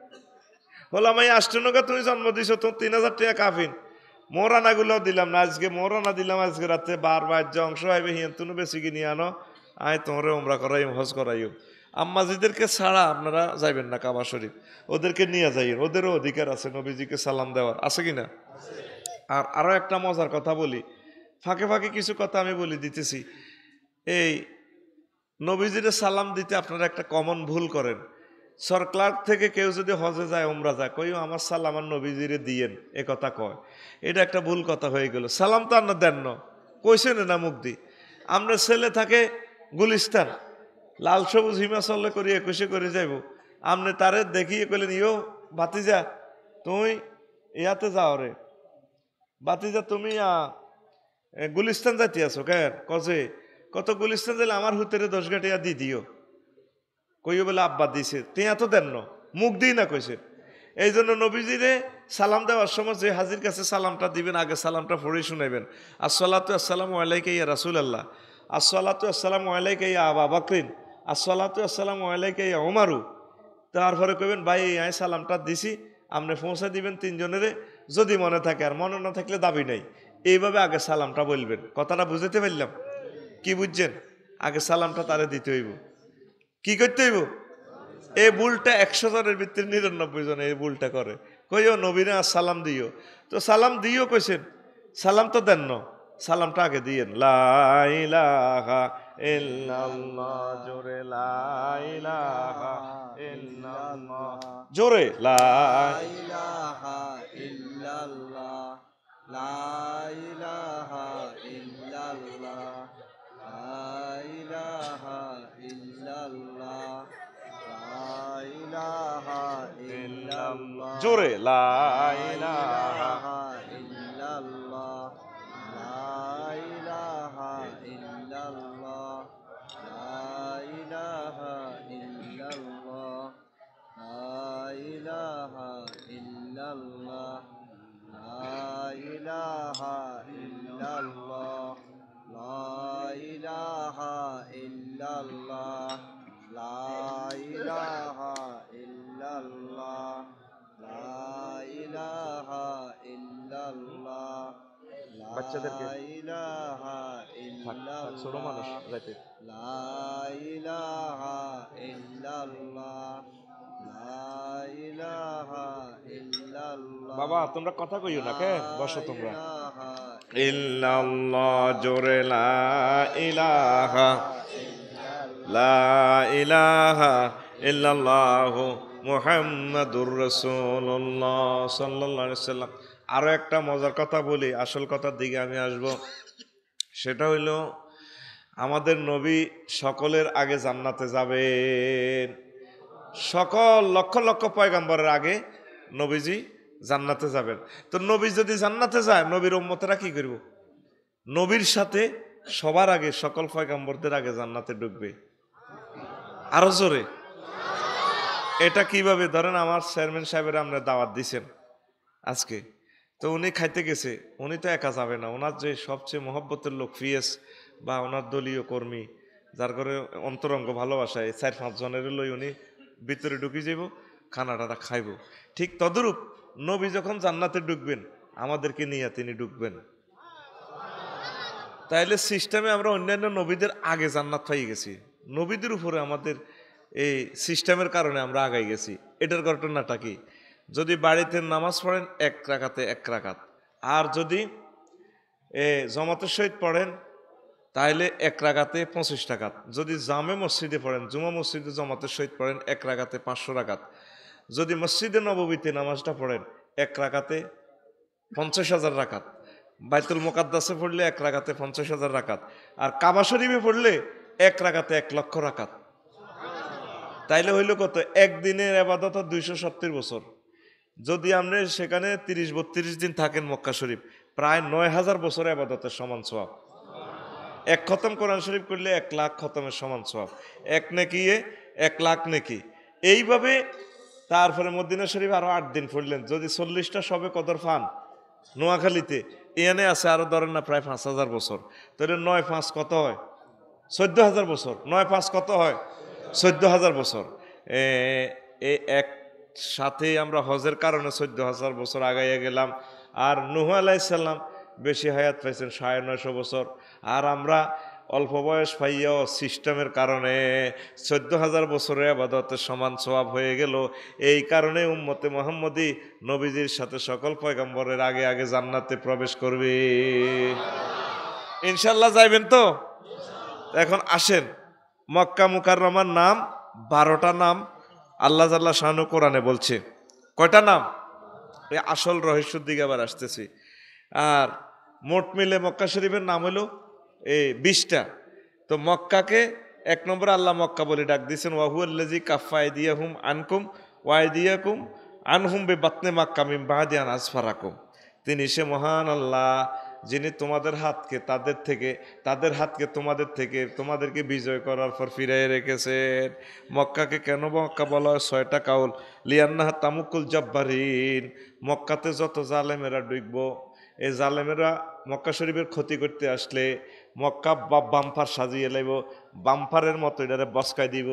হলাম এই আষ্টনকা তুমি জন্ম দিছ, তো তিন হাজার টাকা কাফিন মোরানাগুলো দিলাম না, আজকে মোরানা দিলাম, আজকে রাতে বার বার যে অংশ হইবে হিয়ান তুমি বেশি কিনে আনো, আয় তোমরা উমরা করাই হজ করাইও। আম্মাজিদেরকে ছাড়া আপনারা যাইবেন না কাবা শরীফ, ওদেরকে নিয়ে যাইয়েন, ওদেরও অধিকার আছে নবীজিকে সালাম দেওয়ার, আছে কিনা? আর আরো একটা মজার কথা বলি, ফাঁকে ফাঁকে কিছু কথা আমি বলি দিতেছি। এই নবীজিরে সালাম দিতে আপনারা একটা কমন ভুল করেন। সরকার থেকে কেউ যদি হজে যায়, উমরা যায়, কইও আমার সালাম আমার নবীজিরে দিয়েন, এ কথা কয়, এটা একটা ভুল কথা হয়ে গেল। সালাম তো আপনার দেন না, কইছেন না মুখ দি। আমরা ছেলে থাকে গুলিস্তান, লাল সবুজ হিমাচলে করি একুশে করে যাইব, আপনি তারে দেখিয়ে কইলেন ইও ভাতিজা তুই ইয়াতে যাও রে, ভাতিজা তুমি গুলিস্তান যাইতে আছো কেন? কজে কত গুলিস্তান যাইলে আমার হুতেরে দশ গাটিয়া দি দিও, কইও বলে আব্বা দিছে, তিয়া তো দেন না, মুখ দিই না কইছে। এই জন্য নবীজিরে সালাম দেওয়ার সময় যে হাজির কাছে সালামটা দিবেন, আগে সালামটা পড়ে শুনাইবেন। আসসালাতু আসসালামু আলাইকা ইয়া রাসূলুল্লাহ, আসসালাতু আসসালামু আলাইকা ইয়া আবু বকর, আসসালাতু আসসালামু আলাইকা ইয়া উমারু। তারপরে কইবেন ভাই আই সালামটা দিছি, আপনি পৌঁছে দিবেন তিনজনেরে, যদি মনে থাকে, আর মনে না থাকলে দাবি নাই। এইভাবে আগে সালামটা বলবেন। কথাটা বুঝতে পারলাম? কি বুঝছেন? আগে সালামটা তারে দিতে হইব। কি করতে হইব? এই ভুলটা একশো জনের ভিতরে নিরানব্বই জন এই ভুলটা করে, কইও নবীরে সালাম দিও, তো সালাম দিও কইছেন, সালাম তো দেন না, সালামটা আগে দিয়েন। লা ইলাহা ইল্লাল্লাহ, জোরে লা ইলাহা ইল্লাল্লাহ, জোরে লা ইলাহা ইল্লাল্লাহ, লা ইলাহা ইল্লাল্লাহ লা ইলাহা ইল্লাল্লাহ লা ইলাহা ইল্লাল্লাহ জোরে লা লা ইলাহা ইলাহা ইল্লাল্লাহ লা ইলাহা ইল্লাল্লাহ লা ইলাহা ইল্লাল্লাহ লা ইলাহা ইল্লাল্লাহ লা ইলাহা ইল্লাল্লাহ লা ইলাহা ইল্লাল্লাহ লা ইলাহা ইল্লাল্লাহ লা ইলাহা ইল্লাল্লাহ বাচ্চাদেরকে লা ইলাহা থাক থাক ছোট মানুষ ইল্লাল্লাহ যাইতে লা ইলাহা ইল্লাল্লাহ লা ইলাহা ইল্লাল্লাহ বাবা তোমরা কথা কইও না কে বসো তোমরা ইলাহা ইল্লাল্লাহ জোরে লা ইলাহা ইল্লাল্লাহ লা ইলাহা ইল্লাল্লাহ মুহাম্মাদুর রাসূলুল্লাহ সাল্লাল্লাহু আলাইহি সাল্লাম। আরো একটা মজার কথা বলি, আসল কথার দিকে আমি আসব। সেটা হইল আমাদের নবী সকলের আগে জান্নাতে যাবেন। সকল লক্ষ লক্ষ পয়গাম্বরের আগে নবীজি জান্নাতে যাবেন। তো নবী যদি জান্নাতে যায়, নবীর উম্মতেরা কি করব? নবীর সাথে সবার আগে সকল পয়গাম্বরদের আগে জান্নাতে ঢুকবে। আরো জোরে। এটা কিভাবে? ধরেন আমার চেয়ারম্যান সাহেবের আপনি দাওয়াত দিছেন আজকে, তো উনি খাইতে গেছে, উনি তো একা যাবে না, ওনার যে সবচেয়ে মহব্বতের লোক পিএস বা ওনার দলীয় কর্মী, যার করে অন্তরঙ্গ ভালোবাসায় চার পাঁচ জনের লই উনি ভিতরে ঢুকি যাব, খানাটা খাইব। ঠিক তদরূপ নবী যখন জান্নাতে ঢুকবেন, আমাদেরকে নিয়ে তিনি ঢুকবেন। তাইলে সিস্টেমে আমরা অন্যান্য নবীদের আগে জান্নাত পাই গেছি। নবীদের উপরে আমাদের এই সিস্টেমের কারণে আমরা আগাই গেছি। এটার ঘটনাটা কি? যদি বাড়িতে নামাজ পড়েন এক রাকাতে এক রাকাত, আর যদি এ জমাতের সহিত পড়েন তাহলে এক রাকাতে পঁচিশ রাকাত। যদি জামে মসজিদে পড়েন, জুমা মসজিদে জমাতের সহিত পড়েন এক রাকাতে পাঁচশো রাকাত। যদি মসজিদে নববীতে নামাজটা পড়েন এক রাকাতে পঞ্চাশ হাজার রাকাত। বাইতুল মুকাদ্দাসে পড়লে এক রাকাতে পঞ্চাশ হাজার রাকাত, আর কাবা শরীফে পড়লে এক রাকাতে এক লক্ষ রাকাত। তাইলে হইল কত? একদিনের আবাদত দুইশো সত্তর বছর। যদি আপনি সেখানে তিরিশ বত্রিশ দিন থাকেন মক্কা শরীফ, প্রায় নয় হাজার বছর আবাদতের সমান সওয়াব। এক খতম কোরআন শরীফ করলে এক লাখ খতমের সমান সওয়াব। এক নেকি এক লাখ নেকি। এইভাবে তারপরে মদিনা শরীফ আরো আট দিন পড়লেন, যদি চল্লিশটা সবে কদর ফান নোয়াখালীতে, এনে আছে আরো ধরেন না প্রায় পাঁচ হাজার বছর। তাহলে নয় পাঁচ কত হয়? চোদ্দ হাজার বছর। নয় পাঁচ কত হয়? চোদ্দ হাজার বছর। এই এক সাথে আমরা হজের কারণে চোদ্দ হাজার বছর আগাইয়া গেলাম। আর নূহ আলাইহিসসালাম বেশি হায়াত পাইছেন, সাড়ে নয়শো বছর। আর আমরা অল্প বয়স পাইয়াও সিস্টেমের কারণে চোদ্দ হাজার বছরের আবাদতের সমান সওয়াব হয়ে গেল। এই কারণে উম্মতে মুহাম্মদী নবীজির সাথে সকল পয়গম্বরের আগে আগে জান্নাতে প্রবেশ করবে। ইনশাল্লাহ যাইবেন তো? এখন আসেন, মক্কা মুকাররমার নাম বারোটা নাম আল্লাহ জাল্লা শানু কোরআনে বলছে। কয়টা নাম? এই আসল রহস্যের দিকে আবার আসতেছি। আর মোট মিলে মক্কা শরীফের নাম হলো এই বিশটা। তো মক্কাকে এক নম্বরে আল্লাহ মক্কা বলে ডাক দিয়েছেন, ওয়াহুয়াল্লাযী কাফফা আইদিয়াহুম আনকুম ওয়া আইদিয়াকুম আনহুম বিবাতনি মাক্কা মিন বা'দি আন আসফারাকুম। তিনি সে মহান আল্লাহ যিনি তোমাদের হাতকে তাদের থেকে তাদের হাতকে তোমাদের থেকে তোমাদেরকে বিজয় করার পর ফিরিয়ে রেখেছেন। মক্কাকে কেন মক্কা বলা হয়? ছয়টা কাউল। লিয়ান্নাহা তামুকুল জব্বারিন, মক্কাতে যত জালেমেরা ডুববো, এই জালেমেরা মক্কা শরীফের ক্ষতি করতে আসলে মক্কা বাম্পার সাজিয়ে লাইব, বাম্পারের মতো এটারে বসকাই দিব।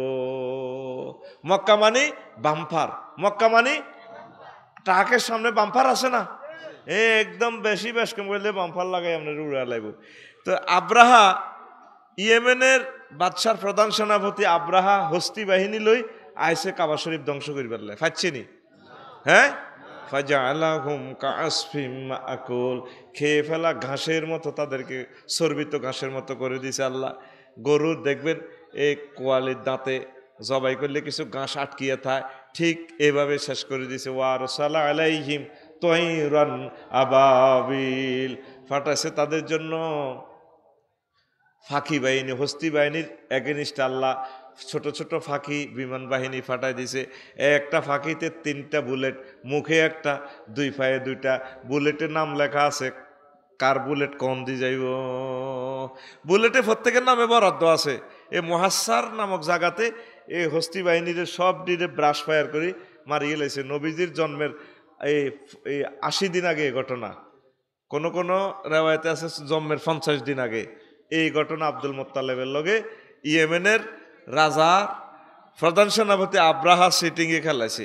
মক্কা মানে বাম্পার, মক্কা মানে ট্রাকের সামনে বাম্পার আছে না, এ একদম বেশি বেশ কম বললে বাম্পার লাগাই আপনার উড়া লাইব। তো আব্রাহা, ইয়েমেনের বাদশার প্রধান সেনাপতি আব্রাহা হস্তি বাহিনী লই আইসে কাবা শরীফ ধ্বংস করিবার লাই, ফাচ্ছিনি? হ্যাঁ, ফাজআলাহুম কাআসফিম মাআকুল, খেয়ে ফেলা ঘাসের মতো, তাদেরকে চর্বিত ঘাসের মতো করে দিয়েছে আল্লাহ। গরুর দেখবেন এই কোয়ালির দাঁতে জবাই করলে কিছু ঘাস আটকিয়ে থাকে, ঠিক এভাবে শেষ করে দিয়েছে। ওয়ারসালা আলাইহিম তৈরান আবাবিল, ফাটাইছে তাদের জন্য ফাঁকি বাহিনী, হস্তি বাহিনীর এগেনিস্ট আল্লাহ ছোট ছোট ফাঁকি বিমান বাহিনী ফাটাই দিছে। একটা ফাঁকিতে তিনটা বুলেট, মুখে একটা, দুই পায়ে দুইটা। বুলেটের নাম লেখা আছে, কার বুলেট কোন দিয়ে যাইব। বুলেটে প্রত্যেকের নামে বরাদ্দ আছে। এই মহাসার নামক জায়গাতে এই হস্তি বাহিনীর সব ডিরে ব্রাশ ফায়ার করে মারিয়ে লাইছে। নবীজির জন্মের এই এই আশি দিন আগে এই ঘটনা, কোন কোন রেওয়ায়তে আছে জন্মের পঞ্চাশ দিন আগে এই ঘটনা। আব্দুল মোত্তালেবের লগে ইয়েমেনের রাজা প্রধান সেনাপতি আব্রাহা সিটিংয়ে খেলাইছে।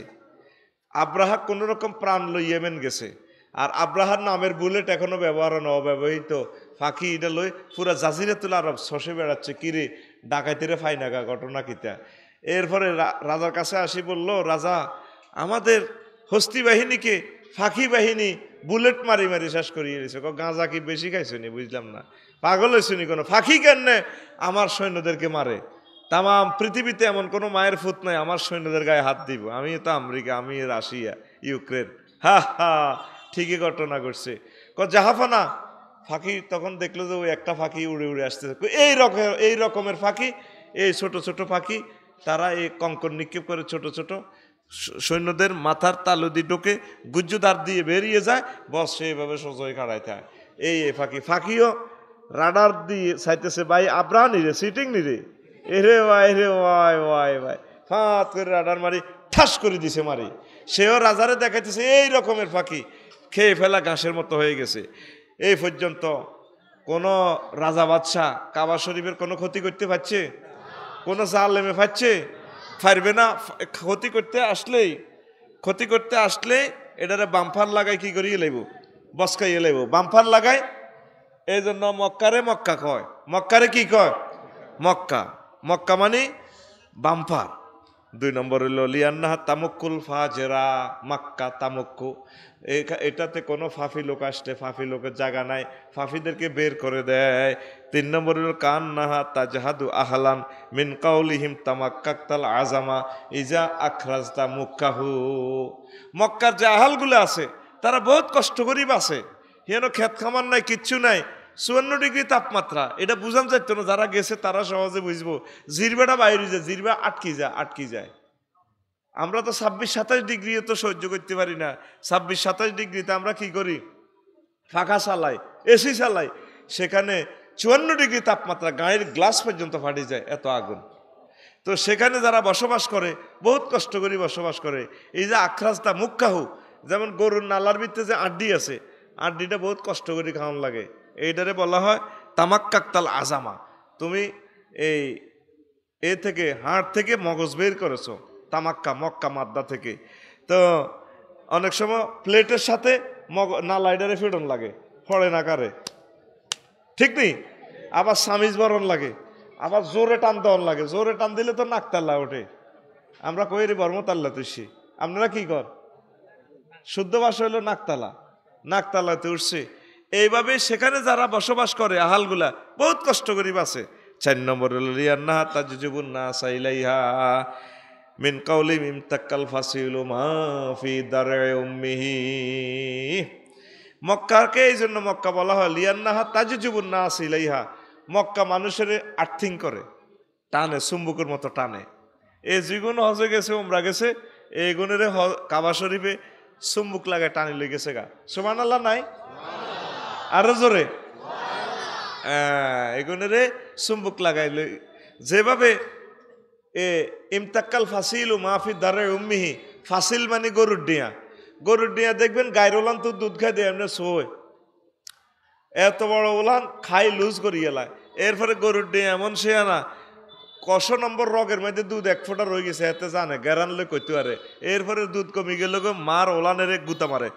আব্রাহা কোন রকম প্রাণ লই ইয়েমেন গেছে, আর আব্রাহার নামের বুলেট এখনো ব্যবহার অব্যবহৃত ফাঁকি এটা লই পুরা জাজিরাতুল আরব শসে বেড়াচ্ছে। কিরে ডাকাইতেরে ফাইনাগা ঘটনা কিতা। এরপরে রাজার কাছে আসি বলল, রাজা আমাদের হস্তি বাহিনীকে ফাঁকি বাহিনী বুলেট মারি মারি শেষ করিয়ে দিয়েছে। গাঁজা কি বেশি খাইছনি বুঝলাম না, পাগল হয়েছনি কোনো, ফাঁকি কেন আমার সৈন্যদেরকে মারে। তাম পৃথিবীতে এমন কোনো মায়ের ফুত নাই আমার সৈন্যদের গায়ে হাত দিব। আমি তো আমেরিকা, আমি রাশিয়া, ইউক্রেন। হা হা ঠিকই ঘটনা ঘটছে। ক জাহাফানা ফাঁকি তখন দেখলো যে ওই একটা ফাঁকি উড়ে উড়ে আসতেছে। এই রকম এই রকমের ফাঁকি, এই ছোট ছোট ফাঁকি তারা এই কঙ্কর নিক্ষেপ করে ছোট ছোট সৈন্যদের মাথার তালুদি ঢোকে, গুজ্জুদার দিয়ে বেরিয়ে যায়, বস সেইভাবে সোজয় খাড়াই থাকে। এই ফাঁকি ফাঁকিও রাডার দিয়ে চাইতেছে ভাই আব্রাহ নিরে সিটিং নিরে, এরে ভাই রে ভাই ভাই ভাই ফাঁত করে রাডার মারি ঠাস করে দিছে মারি। সেও রাজারে দেখাইতেছে এই রকমের ফাঁকি, খেয়ে ফেলা ঘাসের মতো হয়ে গেছে। এই পর্যন্ত কোন রাজা বাদশাহ কাবা শরীফের কোনো ক্ষতি করতে পারছে? কোনো জালেমে পাচ্ছে? পারবে না। ক্ষতি করতে আসলেই ক্ষতি করতে আসলে এটারে বাম্পার লাগাই কি করিয়ে লাইব, বসকাইয়ে লাইব, বাম্পার লাগাই। এই জন্য মক্কারে মক্কা কয়, মক্কারে কি কয়? মক্কা। মক্কা মানে বাম্পার। দুই নম্বর হইল লিয়ান্না তামুকুল ফাজেরা, মাক্কা তামুক্কু। এটাতে কোনো ফাফি লোক আসলে ফাফি লোকের জায়গা নাই, ফাফিদেরকে বের করে দেয়। তিন নম্বর হইল কান্নাহা তাজহাদু আহলান মিন কাউলিহিম তামাক্কাতাল আজামা ইজা আখরাজতা মুক্কাহু। মক্কার যে আহালগুলো আছে তারা বহুত কষ্ট করেই বাসে, হেন ক্ষেত খামার নাই, কিচ্ছু নাই, চুয়ান্ন ডিগ্রি তাপমাত্রা। এটা বুঝান যাইতো না, যারা গেছে তারা সহজে বুঝবো। জিরবাটা বাইরে যায়, জিরবা আটকি যায় আটকি যায় আমরা তো ছাব্বিশ সাতাশ ডিগ্রি তো সহ্য করতে পারি না। ছাব্বিশ সাতাশ ডিগ্রিতে আমরা কি করি? ফাঁকা চালাই, এসি চালাই। সেখানে চুয়ান্ন ডিগ্রি তাপমাত্রা, গায়ের গ্লাস পর্যন্ত ফাটি যায়, এত আগুন। তো সেখানে যারা বসবাস করে বহুত কষ্ট করে বসবাস করে। এই যে আখরাজটা মুক্কাহু, যেমন গরুর নালার ভিতরে যে আড্ডি আছে, আড্ডিটা বহুত কষ্ট করে খাওয়ান লাগে। এইটারে বলা হয় তামাক্কাতাল আজামা। তুমি এই এ থেকে হাড় থেকে মগজ বের করেছো, তামাক্কা মক্কা মাদ্দা থেকে। তো অনেক সময় প্লেটের সাথে মগ নালাইডারে ফেডন লাগে, ফড়ে না কারে, ঠিক নেই? আবার সামিজ বরণ লাগে, আবার জোরে টান দেওয়ার লাগে। জোরে টান দিলে তো নাকতাল্লা ওঠে। আমরা কই রে বর্মতাল্লা তুষি, আপনারা কি কর? শুদ্ধ ভাষা হইলো নাকতালা, নাকতালাতে উঠছে। এইভাবে সেখানে যারা বসবাস করে আহালগুলা বহুত কষ্ট করি বাসে। চার নম্বর হলো রিয়ান্না তাজুবুন নাস ইলাইহা মিন কাউলি মিম তাক্কাল ফাসিলু মা ফি দার'i উম্মিহি। মক্কাকে এই জন্য মক্কা বলা হয় লিয়ান্নাহা তাজুবুন নাস ইলাইহা। মক্কা মানুষের আর্থিং করে, টানে, চুম্বকের মতো টানে। এই যেগুন হজে গেছে, উমরা গেছে, এই গুণের কাবা শরীফে চুম্বুক লাগায় টানি লই গেছে গা। সুবহানাল্লাহ নাই? আরো জোরে এগুনেরে চুম্বুক লাগাই লই। যেভাবে এ ইমতাক্কাল ফাসিল ও মাহফি দারে উম্মিহি, ফাসিল মানে গরুর ডিয়া। গরুর ডিয়া দেখবেন গায়ের ওলান তো দুধ খাই দেয়, এমনি সোয় এত বড় ওলান খাই লুজ করি এলায়। এরপরে গরুর ডিয়া এমন সে আনা কশো নম্বর রগের মধ্যে দুধ এক ফোঁটা রয়ে গেছে, এতে জানে গ্যারান লই কইতে পারে। এরপরে দুধ কমে গেল, মার ওলানের এক গুতা মারে,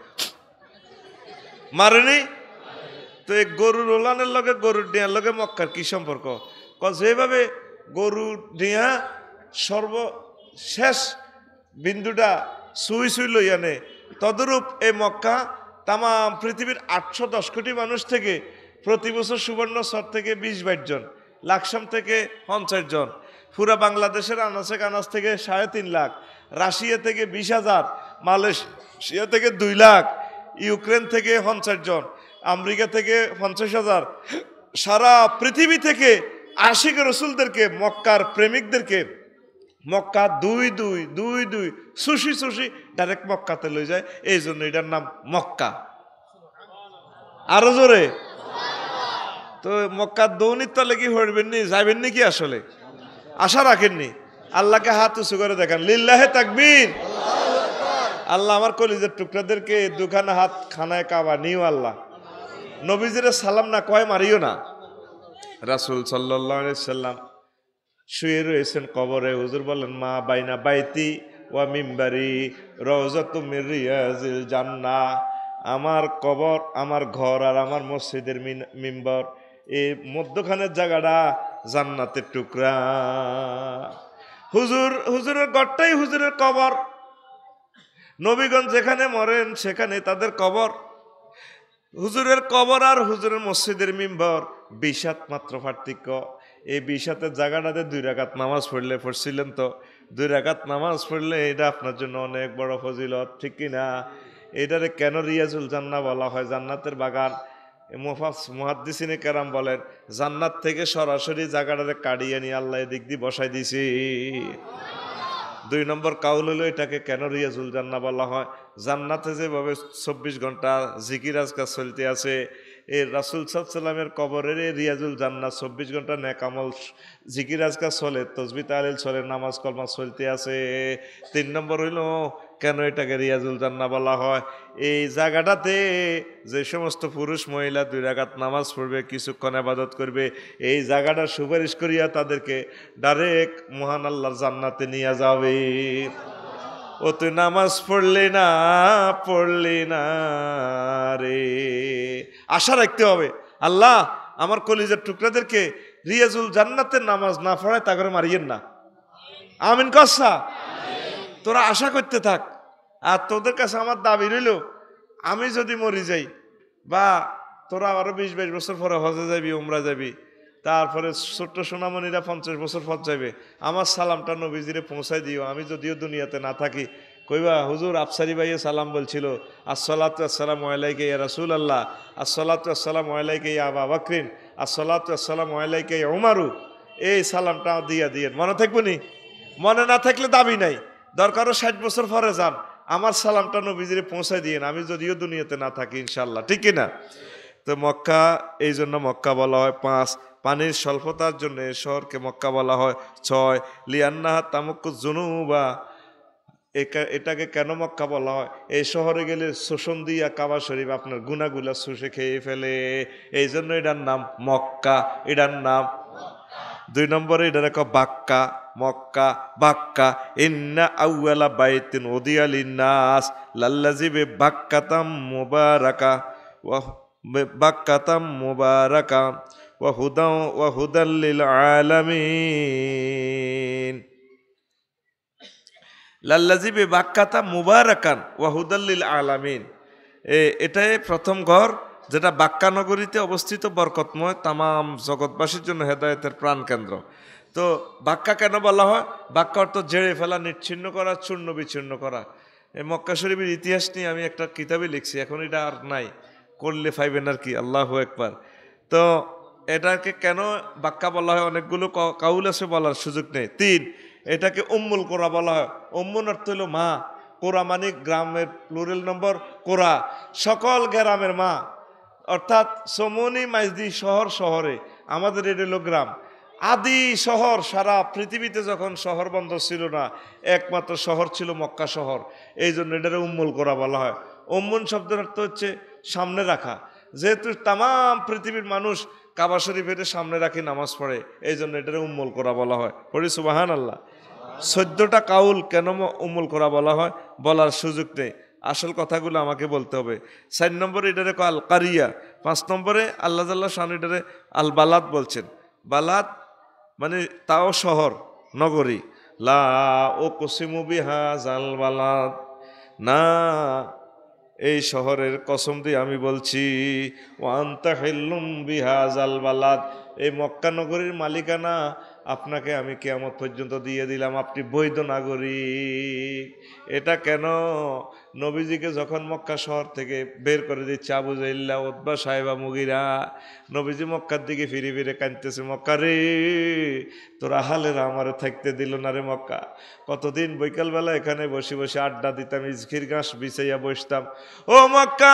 মারেনি তো এই গরুর ওলানের লগে গরুর ডিয়ার লগে মক্কার কি সম্পর্ক? যেভাবে গরু ডিয়া সর্বশেষ বিন্দুটা সুই সুই লই আনে, তদরূপ এই মক্কা তাম পৃথিবীর আটশো দশ কোটি মানুষ থেকে প্রতি বছর সুবর্ণ সর থেকে বিশ বাইশ জন, লাকসাম থেকে পঞ্চাশ জন, পুরা বাংলাদেশের আনাচে কানাচ থেকে সাড়ে তিন লাখ, রাশিয়া থেকে বিশ হাজার, মালয়েশিয়া থেকে দুই লাখ, ইউক্রেন থেকে পঞ্চাশ জন, আমেরিকা থেকে পঞ্চাশ হাজার, সারা পৃথিবী থেকে আশিক রসুলদেরকে, মক্কার প্রেমিকদেরকে মক্কা দুই দুই দুই দুই সুশি সুশি ডাইরেক্ট মক্কাতে লই যায়। এই জন্য এটার নাম মক্কা। আরো জোরে। তো মক্কার দৌনির তলে কি হরবেননি, যাবেন নাকি? আসলে আশা রাখেননি? আল্লাহকে হাত উঁচু করে দেখান, লিল্লাহে তাকবীর। আল্লাহ আমার কলিজার টুকরাদেরকে দুখানা হাত খানায় কাবা নিও আল্লাহ। নবীজিরে সালাম না কয় মারিও না। রাসূল সাল্লাল্লাহু আলাইহি সাল্লাম শুয়ে রয়েছেন কবরে। হুজুর বলেন, মা বাইনা বাইতি ওয়া মিম্বারি রাউযাতুম মির রিয়াজিল জান্নাহ। আমার কবর, আমার ঘর আর আমার মসজিদের মিম্বর, এই মধ্যখানের জায়গাটা জান্নাতের টুকরা। হুজুর হুজুরের ঘরটাই হুজুরের কবর। নবীগণ যেখানে মরেন সেখানে তাদের কবর। হুজুরের কবর আর হুজুরের মসজিদের মিম্বর বিশ হাত মাত্র পার্থক্য। এই বিশ হাতের জায়গাটাতে দুই রাকাত নামাজ পড়লে, পড়ছিলেন তো, দুই রাকাত নামাজ পড়লে এটা আপনার জন্য অনেক বড় ফজিলত, ঠিক কিনা? এটারে কেন রিয়াজুল জান্নাহ বলা হয়? জান্নাতের বাগান। মুহাদ্দিসিনে কেরাম বলেন, জান্নাত থেকে সরাসরি জায়গাটারে কাটিয়ে নিয়ে আল্লাহ এদিক দিয়ে বসাই দিছি। দুই নম্বর কাউল হলো এটাকে কেন রিয়াজুল জান্নাহ বলা হয়? জান্নাতে যেভাবে চব্বিশ ঘন্টা জিকির আজকাল চলতে আছে, এই রাসূল সাল্লাল্লাহু আলাইহি সাল্লামের কবরের রিয়াজুল জান্নাহ চব্বিশ ঘন্টা নেক আমল জিকির আজকাল চলে, তসবিহ তাহলিল চলে, নামাজ কলমা চলতে আছে। তিন নম্বর হইল কেন এটাকে রিয়াজুল জান্নাহ বলা হয়? এই জায়গাটাতে যে সমস্ত পুরুষ মহিলা দুই রাকাত নামাজ পড়বে, কিছুক্ষণ ইবাদত করবে, এই জায়গাটা সুপারিশ করিয়া তাদেরকে ডাইরেক্ট মহান আল্লাহর জান্নাতে নিয়ে যাবে। ও তুই নামাজ পড়লি না, পড়লি না রে। আশা রাখতে হবে, আল্লাহ আমার কলিজার টুকরাদেরকে রিয়াজুল জান্নাতের নামাজ না পড়ায় তা করে মারিয়েন না। আমিন কসা। তোরা আশা করতে থাক। আর তোদের কাছে আমার দাবি রইল, আমি যদি মরি যাই, বা তোরা আরো বিশ বাইশ বছর পরে হজে যাবি, উমরা যাবি, তারপরে ছোট্ট সোনামণিরা পঞ্চাশ বছর পর যাবে, আমার সালামটা নবীজিরে পৌঁছাই দিও। আমি যদিও দুনিয়াতে না থাকি, কইবা হুজুর আফসারি ভাইয়ে সালাম বলছিল, আসসালাতু আসসালামু আলাইকা ইয়া রাসূলুল্লাহ, আসসালাতু আসসালামু আলাইকা ইয়া আবু বকরিন, আসসালাতু আসসালামু আলাইকা ইয়া উমারু। এই সালামটা দিয়া দিয়ে মনে থাকবো নি? মনে না থাকলে দাবি নাই, দরকারও ষাট বছর পরে যান, আমার সালামটা নবীজিরে পৌঁছাই দিয়ে, আমি যদিও দুনিয়াতে না থাকি ইনশাল্লাহ, ঠিক কিনা? তো মক্কা, এই জন্য মক্কা বলা হয় পাঁচ। পানির স্বল্পতার জন্য এই শহরকে মক্কা বলা হয় ছয়। লিয়ান্নাহা তামুক্কু জুনুবা, এটাকে কেন মক্কা বলা হয়? এই শহরে গেলে শোষণ দিয়া কাবা শরীফ আপনার গুনাগুলা শুষে খেয়ে ফেলে, এই জন্য এটার নাম মক্কা। এটার নাম দুই নম্বরে এটা রেখো বাক্কা, মক্কা, বাক্কা। ইন্না আউয়ালা বাইতিন উদিয়া লিন্নাস লাল্লাযী বিবাক্কাতাম মুবারাকা ওয়া বাক্কাতাম মুবারাকা ওয়া হুদাও ওয়া হুদাল লিল আলামিন। লাল্লাযী বিবাক্কাতা মুবারাকান ওয়া হুদাল লিল আলামিন। এটাই প্রথম ঘর যেটা বাক্কা নগরীতে অবস্থিত, বরকতময়, তামাম জগৎবাসীর জন্য হেদায়েতের প্রাণ কেন্দ্র। তো বাক্কা কেন বলা হয়? বাক্কা অর্থ জেড়ে ফেলা, নিচ্ছিন্ন করা, চূর্ণ বিচূর্ণ করা। এই মক্কা শরীফের ইতিহাস নিয়ে আমি একটা কিতাবে লিখছি, এখন এটা আর নাই, করলে পাইবেন আর কি। আল্লাহু আকবার। তো এটাকে কেন বাক্কা বলা হয়? অনেকগুলো কাউল আছে, বলার সুযোগ নেই। তিন, এটাকে উম্মুল কোরা বলা হয়। উম্মুন অর্থ হলো মা, কোরা মানে গ্রামের প্লুরাল নম্বর কোরা, সকল গ্রামের মা, অর্থাৎ সমনি মাইজদি শহর, শহরে আমাদের এটা হলো গ্রাম। আদি শহর, সারা পৃথিবীতে যখন শহর বন্ধ ছিল না, একমাত্র শহর ছিল মক্কা শহর, এই জন্য এটারে উম্মুল কোরা বলা হয়। উম্মুন শব্দের অর্থ হচ্ছে সামনে রাখা। যেহেতু তামাম পৃথিবীর মানুষ কাবা শরীফের সামনে রাখি নামাজ পড়ে, এই জন্য এটারে উম্মুল কোরা বলা হয়। পড়ি সুবহানাল্লাহ। চোদ্দটা কাউল কেন উম্মুল কোরা বলা হয় বলার সুযোগ নেই, আসল কথাগুলো আমাকে বলতে হবে। চার নম্বরে এটারে আল কারিয়া। পাঁচ নম্বরে আল্লাহ জাল্লাহ শান এটারে আল বালাদ বলছেন। বালাদ মানে তাও শহর, নগরী। লা ও কসিমু বিহাযাল বালাদ, না এই শহরের কসম দিয়ে আমি বলছি, ওয়া আনতা হিল্লুম বিহাযাল বালাদ, এই মক্কা নগরীর মালিকানা আপনাকে আমি কিয়ামত পর্যন্ত দিয়ে দিলাম, আপনি বৈধ নাগরিক। এটা কেন? নবীজিকে যখন মক্কা শহর থেকে বের করে দিচ্ছে আবু জাইল্লা, উতবা, সাহেবা, মুগিরা, নবীজি মক্কার দিকে ফিরে ফিরে কাঁদতেছে, মক্কা রে তোরা হালেরা আমারে থাকতে দিল না রে মক্কা। কতদিন বৈকালবেলা এখানে বসে বসে আড্ডা দিতাম, ইজখির ঘাস বিছাইয়া বসতাম। ও মক্কা,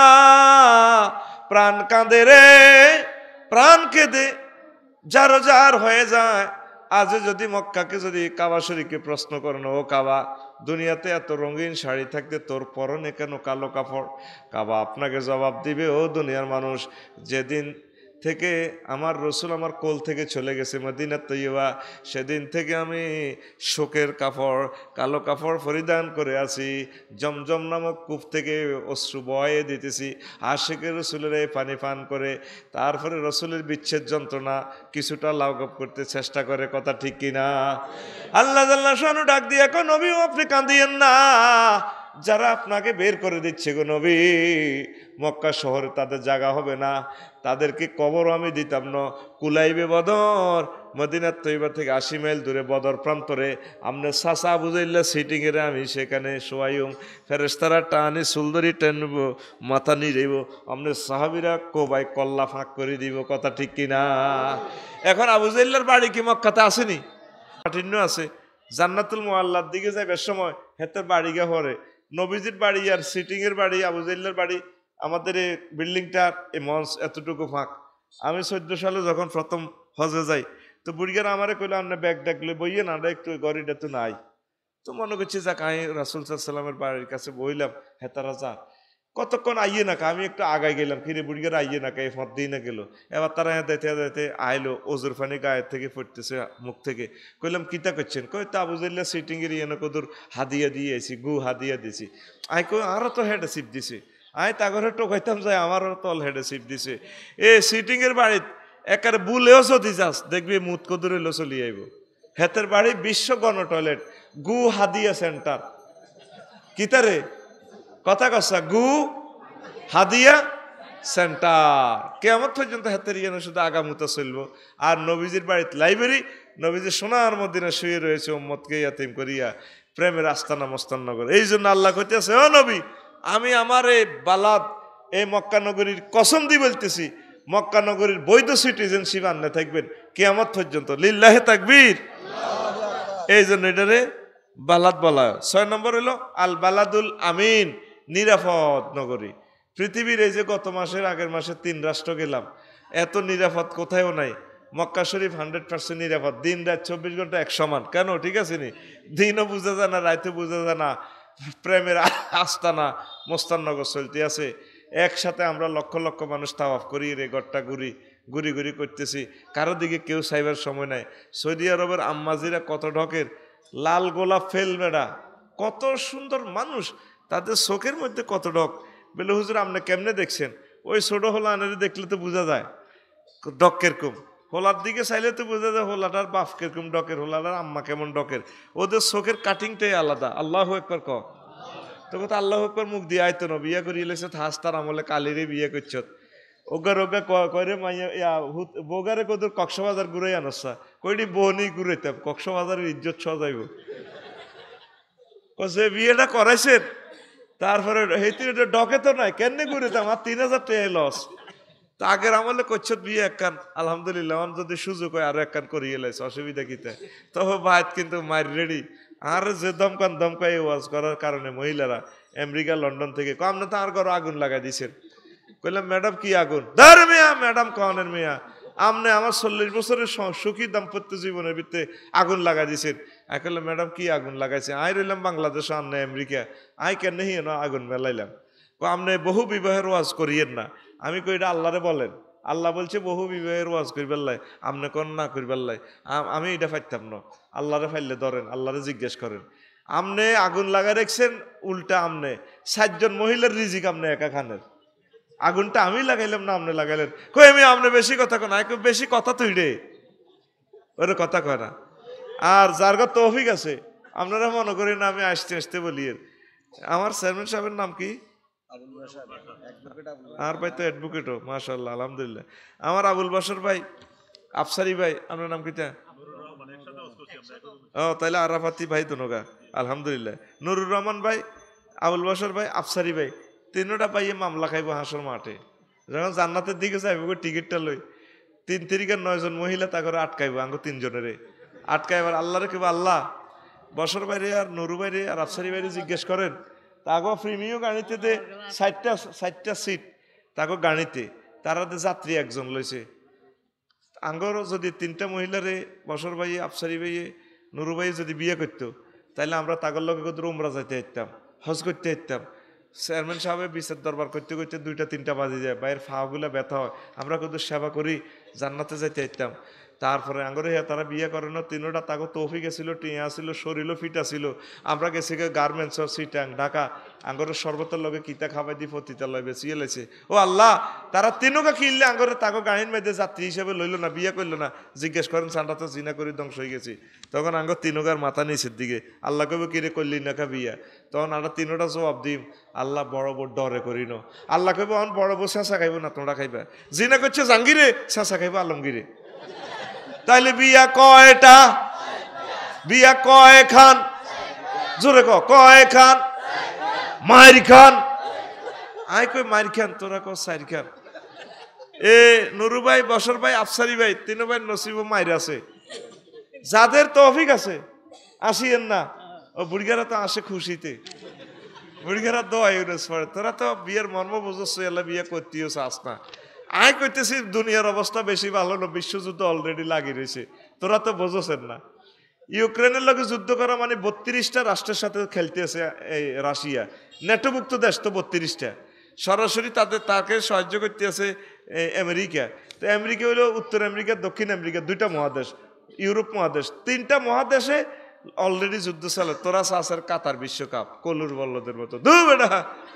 প্রাণ কাঁদে রে, প্রাণ কেঁদে যার যার হয়ে যায়। আজ যদি মক্কাকে যদি কাবা শরীফকে প্রশ্ন করেন, ও কাবা, দুনিয়াতে এত রঙিন শাড়ি থাকতে তোর পরনে কেন কালো কাপড়? কাবা আপনাকে জবাব দিবে, ও দুনিয়ার মানুষ, যেদিন থেকে আমার রসুল আমার কোল থেকে চলে গেছে মদিনা তৈয়বা, সেদিন থেকে আমি শোকের কাপড়, কালো কাপড় পরিধান করে আছি। জমজম নামক কূপ থেকে অশ্রু বয়ে দিতেছি, আশিকের রসুলের এই পানি পান করে। তারপরে রসুলের বিচ্ছেদ যন্ত্রণা কিছুটা লাঘব করতে চেষ্টা করে, কথা ঠিক কিনা? আল্লাহ জাল্লাহ শানু ডাক দিয়ে, এখন নবী আপনি কাঁদিয়েন না, যারা আপনাকে বের করে দিচ্ছে গো নবী, মক্কা শহরে তাদের জায়গা হবে না, তাদেরকে কবর আমি দিতাম না। কুলাইবে বদর, মদিনার তৈবা থেকে আশি মাইল দূরে বদর প্রান্তরে আমনে সাসা বুঝাইল্লা সিটিং এর আমি সেখানে শোয়াইম, ফেরেশতারা টানি সুলদরি টেনব, মাথা নিরেব, আমনে সাহাবিরা কোবাই কল্লা ফাঁক করে দিব, কথা ঠিক কিনা? এখন আবু জাইল্লার বাড়ি কি মক্কাতে আসেনি? কাঠিন্য আছে। জান্নাতুল মুআল্লার দিকে যাইবার সময় হেতের বাড়ি গা হরে, নবীজির বাড়ি আর সিটিং এর বাড়ি, আবু জাইল্লার বাড়ি, আমাদের এই বিল্ডিংটার এই মঞ্চ এতটুকু ফাঁক। আমি চোদ্দ সালে যখন প্রথম হজে যাই, তো বুড়িগার আমারে কইলো, আপনার ব্যাগ ডাকলে বইয়ে না, একটু গড়িটা তো নাই। তো মনে করছি যাক আমি রাসূল সাল্লাল্লাহু আলাইহি ওয়াসাল্লামের বাড়ির কাছে বইলাম, হেতারা যা কতক্ষণ আইয়ে না কা, আমি একটু আগাই গেলাম, কিরে বুড়িগার আইয়ে না কা, এই ফত দিই না গেল। এবার তারা দেখতে দেখতে আইলো, ওজুর ফানি গায়ের থেকে পড়তেছে মুখ থেকে। কইলাম কিতা করছেন? কই তা আবু জাইল্লা সিটিং এর ইয়ে কদুর হাদিয়া দিয়েছি, গু হাদিয়া দিছি। আই কই আরো তো হেডে সিপ দিছে। আয় তাগরে টোকাইতাম যায়, আমারও তল হেডে সিপ দিছে। এ সিটিং এর বাড়িত একারে বুলেও যদি যাস দেখবি মুত কদুরে লো চলি আইব। হেতের বাড়ি বিশ্ব গণ টয়লেট, গু হাদিয়া সেন্টার। কিতারে কথা কসা, গু হাদিয়া সেন্টার। কেমন পর্যন্ত হাতের ইয়ে শুধু আগামুতা চলবো। আর নবীজির বাড়িতে লাইব্রেরি, নবীজির সোনার মদিনা শুয়ে রয়েছে উম্মতকে ইয়াতিম করিয়া, প্রেমের আস্তানা মস্তান্ন করে। এই জন্য আল্লাহ কইতেছে, ও নবী, আমি আমার এই বালাদ, এই মক্কা নগরীর কসম দিয়ে বলতেছি, মক্কা নগরীর বৈধ সিটিজেনশিপ আনলে থাকবেন কিয়ামত পর্যন্ত। লিল্লাহে তাকবীর। এই জন্য এটারে বালাদ বলা। ছয় নম্বর হলো আল বালাদুল আমিন, নিরাপদ নগরী। পৃথিবীর এই যে গত মাসের আগের মাসে তিন রাষ্ট্র গেলাম, এত নিরাপদ কোথায়ও নাই। মক্কা শরীফ হান্ড্রেড পার্সেন্ট নিরাপদ, দিন রাত চব্বিশ ঘন্টা এক সমান। কেন? ঠিক আছে নি, দিনও বুঝা যায় না, রাইতে বুঝা যায় না, প্রেমের আস্তানা মোস্তাননগর চলতে আছে। একসাথে আমরা লক্ষ লক্ষ মানুষ তাওয়াফ করি, রে গড়টা ঘুরি ঘুরি ঘুরি করতেছি, কারো দিকে কেউ সাইবার সময় নাই। সৌদি আরবের আম্মাজিরা কত ঢকের, লাল গোলাপ ফেল মেডা, কত সুন্দর মানুষ, তাদের চোখের মধ্যে কত ডক। বলে হুজুর আপনি কেমনে দেখছেন? ওই ছোট হোলা আনারে দেখলে তো বোঝা যায় ডক কিরকম, হোলার দিকে চাইলে তো বোঝা যায় হোলাটার বাপ কিরকম ডকের, হোলাটার আম্মা কেমন ডকের। ওদের চোখের কাটিংটাই আলাদা। আল্লাহু আকবার ক, তো কথা আল্লাহু আকবার মুখ দিয়ে আইতো না, বিয়া করিয়ে লেছে হাস্তার আমলে কালিরে বিয়ে করছ। ওগার ওগা কয়রে মাইয়া বোগারে কদর কক্সবাজার ঘুরে আনসা, কইটি বহনি ঘুরাইতাম, কক্সবাজারের ইজ্জত সজাইব। সে বিয়েটা করাইছেন, তারপরে হেঁটে ডকে তো নাই, কেন ঘুরেতাম, আর তিন হাজার টাকা লস। তা আগের আমলে করছ বিয়ে একখান, আলহামদুলিল্লাহ, আমার যদি সুযোগ হয় আরো একখান করিয়ে লাইছে, অসুবিধা কিতে। তবে ভাইত কিন্তু মায়ের রেডি। আর যে দমকান দমকাই ওয়াজ করার কারণে মহিলারা আমেরিকা লন্ডন থেকে কম না, তার ঘরে আগুন লাগাই দিছেন। কইলাম ম্যাডাম কি আগুন? ধর মিয়া, ম্যাডাম কনের মিয়া, আমনে আমার চল্লিশ বছরের সুখী দাম্পত্য জীবনের ভিতরে আগুন লাগাই দিছেন। আই কইলাম ম্যাডাম কি আগুন লাগাইছে? আই রইলাম বাংলাদেশ, আমনে আমেরিকা, আই কেন হি না আগুন মেলাইলাম। আমনে বহু বিবাহের ওয়াজ করিয়েন না। আমি কই এটা আল্লাহরে বলেন, আল্লাহ বলছে বহু বিবাহের ওয়াজ করিবার লাই, আমনে কোন না করিবার লাই। আমি এটা ফাইতাম না, আল্লাহরে ফাইলে ধরেন, আল্লাহরে জিজ্ঞেস করেন। আমনে আগুন লাগাই রেখছেন, উল্টা আমনে সাতজন মহিলার রিজিক আমনে একা খানের। আগুনটা আমি লাগাইলাম না আপনি লাগাইলেন। কই আমি আপনি বেশি কথা কয় না, বেশি কথা তুই রে, ওর কথা কয় না। আর যার গা তৌফিক আছে, আপনারা মনে করেন আমি আসতে আসতে বলি। আমার চেয়ারম্যান সাহেবের নাম কি? আর ভাই তো অ্যাডভোকেটও, মাশাআল্লাহ, আলহামদুলিল্লাহ। আমার আবুল বাসর ভাই, আফসারি ভাই, আপনার নাম কিটা? ও তাহলে আরাফাতি ভাই দোনোগা আলহামদুলিল্লাহ। নুরুর রহমান ভাই, আবুল বাসর ভাই, আফসারি ভাই তিনোটা পাইয়ে মামলা খাইব হাসর মাঠে। যখন জান্নাতের দিকে যাইব টিকিটটা লই তিন তারিখের নয় জন মহিলা তা করে আটকাইব আঙ্গ তিনজনের আটকাইবার আল্লাহরে কেব আল্লাহ বসর বাইরে আর নুরু বাইরে আর আফসারি বাইরে জিজ্ঞেস করেন তাগো প্রিমিয় গাড়িতে দে ষাটটা ষাটটা সিট তাগো গাড়িতে তারা যাত্রী একজন লইছে আঙ্গর যদি তিনটা মহিলারে বসর ভাইয়ে আফসারি ভাইয়ে নুরু ভাই যদি বিয়ে করতো তাহলে আমরা তাগর লগে কত উমরা যাইতে যেতাম, হজ করতে যেতাম। চেয়ারম্যান সাহেবের বিচার দরবার করতে করতে দুইটা তিনটা বাজে যায়, বাইরের ফাগুলা ব্যথা হয়, আমরা কত সেবা করি জান্নাতে যাইতে যেতাম। তারপরে আঙ্গরে হ্যাঁ তারা বিয়ে করে না তিনোটা তাকে তৌফিক ছিল টিয়া ছিল শরীরও ফিটা ছিল। আমরা গেছি গার্মেন্টস সিটাং ঢাকা আঙ্গরের সর্বতের লগে কিতা খাবাই দি পতিতালয় বেশি এলেছে। ও আল্লাহ তারা তিনোকে কিনলে আঙ্গরে তাকে গাড়ির মধ্যে যাত্রী হিসেবে লইল না, বিয়ে করলো না। জিজ্ঞেস করেন চান্ডা তো জিনা করে ধ্বংস হয়ে গেছি। তখন আঙ্গর তিনোগার মাথা নিচের দিকে আল্লাহ কবে কিনে করলি না কা বিয়া। তখন আমরা তিনোটা জবাব দিম আল্লাহ বড় বড় ডরে করি ন। আল্লাহ কবে অন বড় বড় চেঁচা খাইব না তোমরা খাইবা। জিনা করছে জাঙ্গিরে চেঁচা খাইব আলমগিরে। তাইলে বিয়া কয়টা? বিয়া কয় খান? জোরে ক কয় খান? মায়ের খান। আয় কই মায়ের খান তোরা ক সাইর খান। এ নুরু ভাই বসর ভাই আফসারি ভাই তিন ভাই নসিব মায়ের আছে। যাদের তৌফিক আছে আসিয়েন না। ও বুড়িগারা তো আসে খুশিতে, বুড়িগারা দোয়া ইউনেস পড়ে। তোরা তো বিয়ের মর্ম বুঝছো এলা বিয়ে করতেও চাস না। আয় কইতেছি দুনিয়ার অবস্থা বেশি ভালো না, বিশ্বযুদ্ধ অলরেডি লাগিয়ে রয়েছে, তোরা তো বোঝছেন না। ইউক্রেনের লগে যুদ্ধ করা মানে বত্রিশটা রাষ্ট্রের সাথে খেলতেছে এই রাশিয়া, নেটোভুক্ত দেশ তো বত্রিশটা। সরাসরি তাদের তাকে সাহায্য করতেছে আমেরিকা। তো আমেরিকা হলো উত্তর আমেরিকা দক্ষিণ আমেরিকা দুইটা মহাদেশ, ইউরোপ মহাদেশ, তিনটা মহাদেশে অলরেডি যুদ্ধ চলে। তোরা চাষের কাতার বিশ্বকাপ কলুর বল্লদের মতো দু বেটা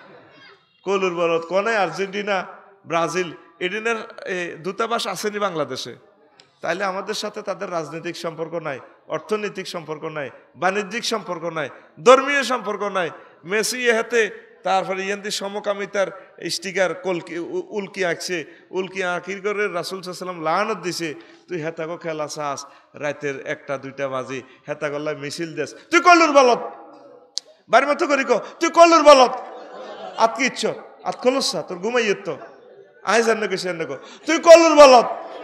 কলুর বলদ কনে আর্জেন্টিনা ব্রাজিল এদিনের দূতাবাস আসেনি বাংলাদেশে। তাইলে আমাদের সাথে তাদের রাজনৈতিক সম্পর্ক নাই, অর্থনৈতিক সম্পর্ক নাই, বাণিজ্যিক সম্পর্ক নাই, ধর্মীয় সম্পর্ক নাই। মেসি হাতে তারপরে ইয়ান্তি সমকামিতার স্টিকার কলকি উল্কি আঁকছে, উল্কি আঁকির করে রাসুল সাল্লাম লানত দিছে তুই হেতাগো খেলা চাস রাতের একটা দুইটা বাজি হেতা গল্লায় মিছিল দেশ তুই কল্লুর বলত বাড়ির মতো করি ক তুই কল্লুর বলত আতকি ইচ্ছ আত খোলসা তোর ঘুমাইয়ে তো আয় জান নাকি সে নাকো তুই কল্লুর বলত।